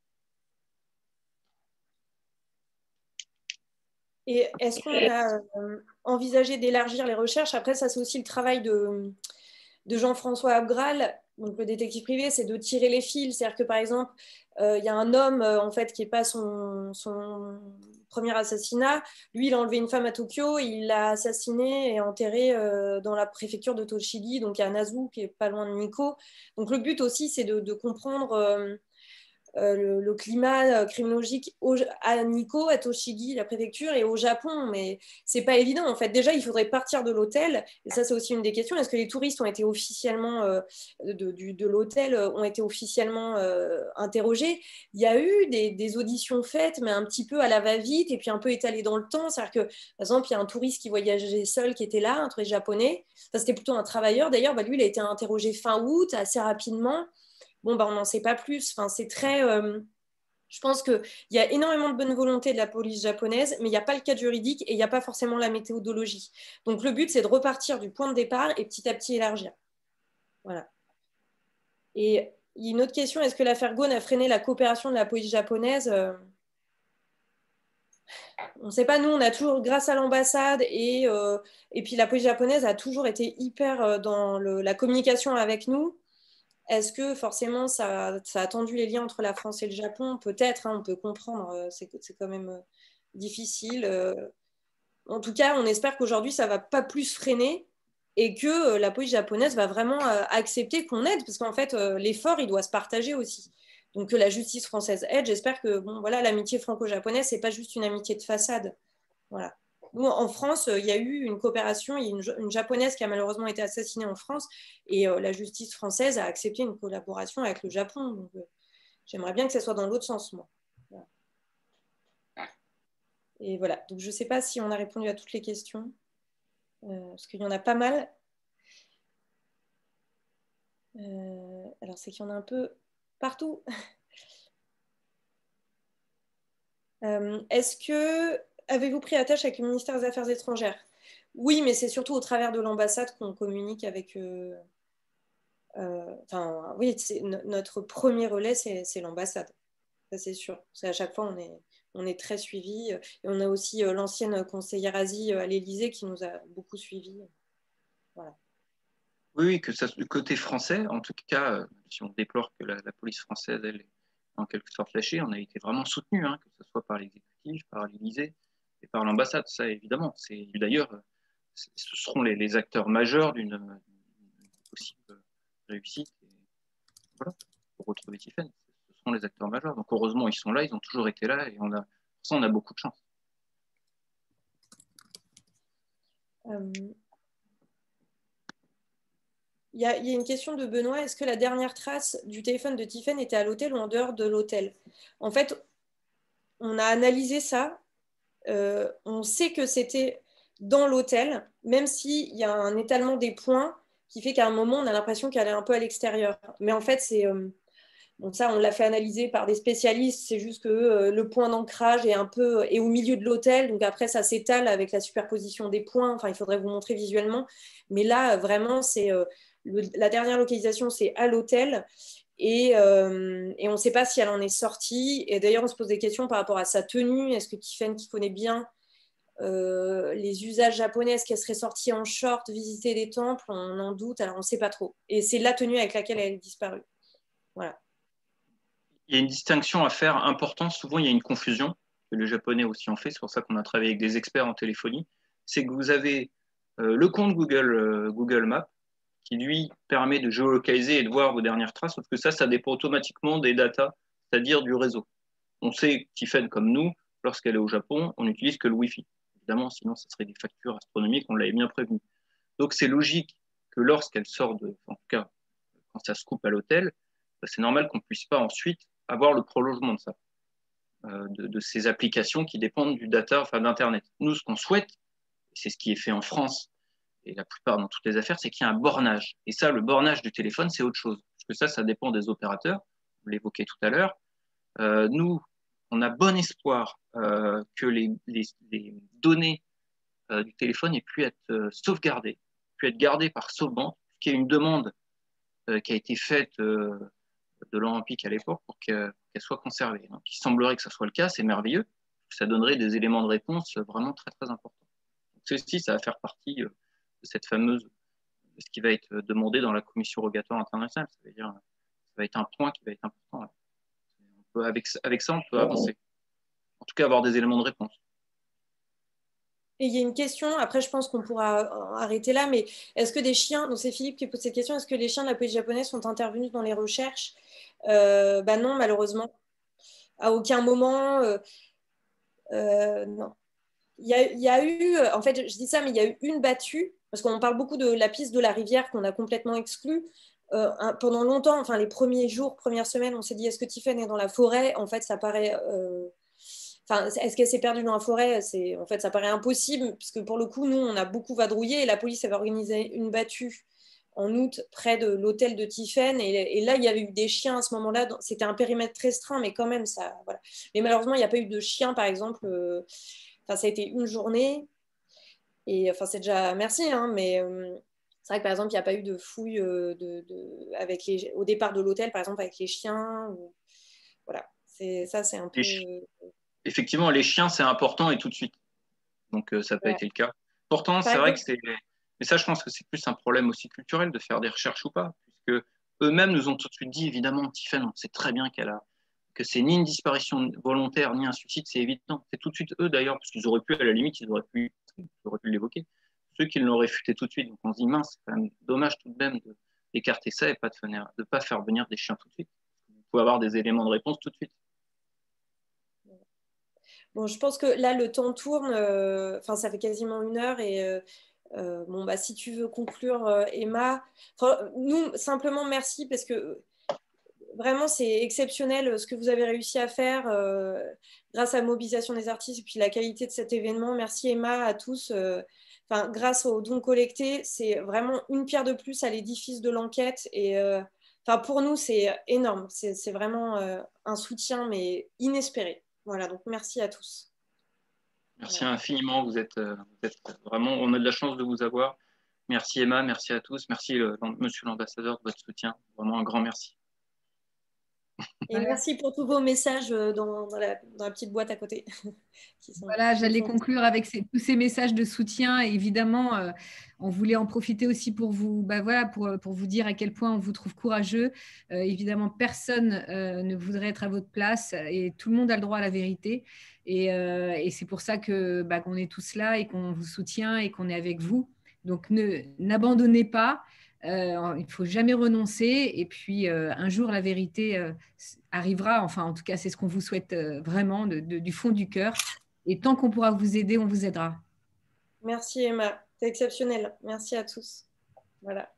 Et est-ce qu'on a envisagé d'élargir les recherches? Après, ça, c'est aussi le travail de Jean-François Abgral, donc le détective privé, c'est de tirer les fils. C'est-à-dire que, par exemple, il y a un homme, en fait, qui n'est pas son premier assassinat. Lui, il a enlevé une femme à Tokyo, il l'a assassinée et enterrée dans la préfecture de Tochigi, donc à Nazu, qui est pas loin de Nikko. Donc le but aussi, c'est de comprendre le climat criminologique à Nikko, à Tochigi, la préfecture, et au Japon, mais c'est pas évident en fait. Déjà, il faudrait partir de l'hôtel, et ça c'est aussi une des questions. Est-ce que les touristes ont été officiellement de l'hôtel ont été officiellement interrogés? Il y a eu des auditions faites, mais un petit peu à la va-vite et puis un peu étalées dans le temps. C'est-à-dire que, par exemple, il y a un touriste qui voyageait seul qui était là, un touriste japonais. Enfin, c'était plutôt un travailleur. D'ailleurs, lui, il a été interrogé fin août, assez rapidement. Bon, on n'en sait pas plus. Enfin, c'est très... je pense qu'il y a énormément de bonne volonté de la police japonaise, mais il n'y a pas le cadre juridique et il n'y a pas forcément la méthodologie. Donc, le but, c'est de repartir du point de départ et petit à petit élargir. Voilà. Et il y a une autre question, est-ce que l'affaire Ghosn a freiné la coopération de la police japonaise? On ne sait pas, nous, on a toujours, grâce à l'ambassade et puis la police japonaise a toujours été hyper dans la communication avec nous. Est-ce que forcément ça a tendu les liens entre la France et le Japon? Peut-être, on peut comprendre, c'est quand même difficile. En tout cas, on espère qu'aujourd'hui, ça ne va pas plus freiner et que la police japonaise va vraiment accepter qu'on aide, parce qu'en fait, l'effort, il doit se partager aussi. Donc que la justice française aide, j'espère que l'amitié franco-japonaise, ce n'est pas juste une amitié de façade. Voilà. Nous, en France, il y a eu une coopération, il y a une japonaise qui a malheureusement été assassinée en France et la justice française a accepté une collaboration avec le Japon. Donc, j'aimerais bien que ça soit dans l'autre sens, moi. Voilà. Et voilà, donc je ne sais pas si on a répondu à toutes les questions, parce qu'il y en a pas mal. Alors, c'est qu'il y en a un peu partout. Est-ce que... Avez-vous pris attache avec le ministère des Affaires étrangères? Oui, mais c'est surtout au travers de l'ambassade qu'on communique avec... oui, notre premier relais, c'est l'ambassade. Ça, c'est sûr. À chaque fois, on est très suivis. Et on a aussi l'ancienne conseillère Asie à l'Élysée qui nous a beaucoup suivis. Voilà. Oui, que ça, du côté français, en tout cas, si on déplore que la police française, elle est en quelque sorte lâchée, on a été vraiment soutenu, que ce soit par l'exécutif, par l'Élysée et par l'ambassade, ça évidemment. D'ailleurs, ce seront les acteurs majeurs d'une possible réussite. Et voilà, pour retrouver Tiphaine, ce seront les acteurs majeurs. Donc heureusement, ils sont là, ils ont toujours été là, et pour ça, on a beaucoup de chance. Il y a une question de Benoît. Est-ce que la dernière trace du téléphone de Tiphaine était à l'hôtel ou en dehors de l'hôtel? En fait, on a analysé ça. On sait que c'était dans l'hôtel, même s'il y a un étalement des points qui fait qu'à un moment, on a l'impression qu'elle est un peu à l'extérieur. Mais en fait, Donc ça, on l'a fait analyser par des spécialistes. C'est juste que le point d'ancrage est au milieu de l'hôtel. Donc après, ça s'étale avec la superposition des points. Enfin, il faudrait vous montrer visuellement. Mais là, vraiment, la dernière localisation, c'est à l'hôtel. Et on ne sait pas si elle en est sortie. Et d'ailleurs, on se pose des questions par rapport à sa tenue. Est-ce que Tiffen, qui connaît bien les usages japonais, est-ce qu'elle serait sortie en short, visiter des temples? On en doute. Alors, on ne sait pas trop. Et c'est la tenue avec laquelle elle est disparue. Voilà. Il y a une distinction à faire importante. Souvent, il y a une confusion, que les Japonais aussi ont fait. C'est pour ça qu'on a travaillé avec des experts en téléphonie. C'est que vous avez le compte Google Maps qui, lui, permet de géolocaliser et de voir vos dernières traces. Sauf que ça dépend automatiquement des datas, c'est-à-dire du réseau. On sait, Tiffen comme nous, lorsqu'elle est au Japon, on n'utilise que le Wi-Fi. Évidemment, sinon, ça serait des factures astronomiques, on l'avait bien prévenu. Donc, c'est logique que lorsqu'elle sort en tout cas, quand ça se coupe à l'hôtel, c'est normal qu'on ne puisse pas ensuite avoir le prolongement de ça, de ces applications qui dépendent du data, enfin d'Internet. Nous, ce qu'on souhaite, c'est ce qui est fait en France et la plupart dans toutes les affaires, c'est qu'il y a un bornage. Et ça, le bornage du téléphone, c'est autre chose. Parce que ça dépend des opérateurs. Vous l'évoquez tout à l'heure. Nous, on a bon espoir que les données du téléphone aient pu être sauvegardées, pu être gardées par SoftBank, qui est une demande qui a été faite de l'Olympique à l'époque pour qu'elle soit conservée. Donc, il semblerait que ça soit le cas, c'est merveilleux. Ça donnerait des éléments de réponse vraiment très, très importants. Donc, ceci, ça va faire partie de cette fameuse, de ce qui va être demandé dans la Commission rogatoire internationale. Ça veut dire, ça va être un point qui va être important. Avec ça, on peut avancer. En tout cas, avoir des éléments de réponse. Et il y a une question, après je pense qu'on pourra arrêter là, mais est-ce que des chiens, donc c'est Philippe qui pose cette question, est-ce que les chiens de la police japonaise sont intervenus dans les recherches? Non, malheureusement. À aucun moment. Non. Il y a eu, en fait, je dis ça, mais il y a eu une battue, parce qu'on parle beaucoup de la piste de la rivière qu'on a complètement exclue. Pendant longtemps, enfin les premiers jours, premières semaines, on s'est dit, est-ce que Tiffen est dans la forêt? En fait, ça paraît... Enfin, est-ce qu'elle s'est perdue dans la forêt? En fait, ça paraît impossible, puisque pour le coup, nous, on a beaucoup vadrouillé et la police avait organisé une battue en août près de l'hôtel de Tiffen. Et là, il y avait eu des chiens à ce moment-là. C'était un périmètre restreint, mais quand même, ça. Voilà. Mais malheureusement, il n'y a pas eu de chiens, par exemple. Enfin, ça a été une journée. Et enfin, c'est déjà merci, hein, mais c'est vrai que par exemple, il n'y a pas eu de fouille au départ de l'hôtel, par exemple, avec les chiens. Voilà. Ça, c'est un peu. Effectivement, les chiens, c'est important et tout de suite. Donc, ça n'a pas été le cas. Pourtant, c'est vrai que c'est... Mais ça, je pense que c'est plus un problème aussi culturel de faire des recherches ou pas. Puisque eux-mêmes nous ont tout de suite dit, évidemment, Tiffen, on sait très bien que c'est ni une disparition volontaire, ni un suicide, c'est évident. C'est tout de suite eux, d'ailleurs, parce qu'ils auraient pu, à la limite, ils auraient pu l'évoquer. Ceux qui l'ont réfuté tout de suite. Donc, on se dit, mince, c'est quand même dommage tout de même d'écarter ça et de ne pas faire venir des chiens tout de suite. Vous pouvez avoir des éléments de réponse tout de suite. Bon, je pense que là, le temps tourne. Enfin, ça fait quasiment 1 heure. Et bon, bah, si tu veux conclure, Emma. Nous, simplement, merci parce que vraiment, c'est exceptionnel ce que vous avez réussi à faire grâce à la mobilisation des artistes et puis la qualité de cet événement. Merci, Emma, à tous. Enfin, grâce aux dons collectés, c'est vraiment une pierre de plus à l'édifice de l'enquête. Et enfin, pour nous, c'est énorme. C'est vraiment un soutien, mais inespéré. Voilà, donc merci à tous. Merci infiniment, vous êtes vraiment, on a de la chance de vous avoir. Merci Emma, merci à tous, merci monsieur l'ambassadeur de votre soutien, vraiment un grand merci. Et merci pour tous vos messages dans la petite boîte à côté. Voilà, j'allais conclure avec tous ces messages de soutien. Et évidemment, on voulait en profiter aussi pour vous, pour vous dire à quel point on vous trouve courageux. Évidemment, personne ne voudrait être à votre place et tout le monde a le droit à la vérité. Et c'est pour ça qu'on est tous là et qu'on vous soutient et qu'on est avec vous. Donc, n'abandonnez pas. Il ne faut jamais renoncer. Et puis, un jour, la vérité arrivera. Enfin, en tout cas, c'est ce qu'on vous souhaite vraiment du fond du cœur. Et tant qu'on pourra vous aider, on vous aidera. Merci Emma, c'est exceptionnel. Merci à tous. Voilà.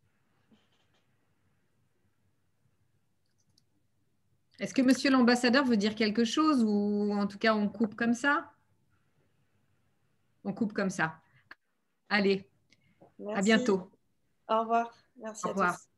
Est-ce que monsieur l'ambassadeur veut dire quelque chose ou en tout cas on coupe comme ça? On coupe comme ça. Allez, merci. À bientôt. Au revoir. Merci à tous.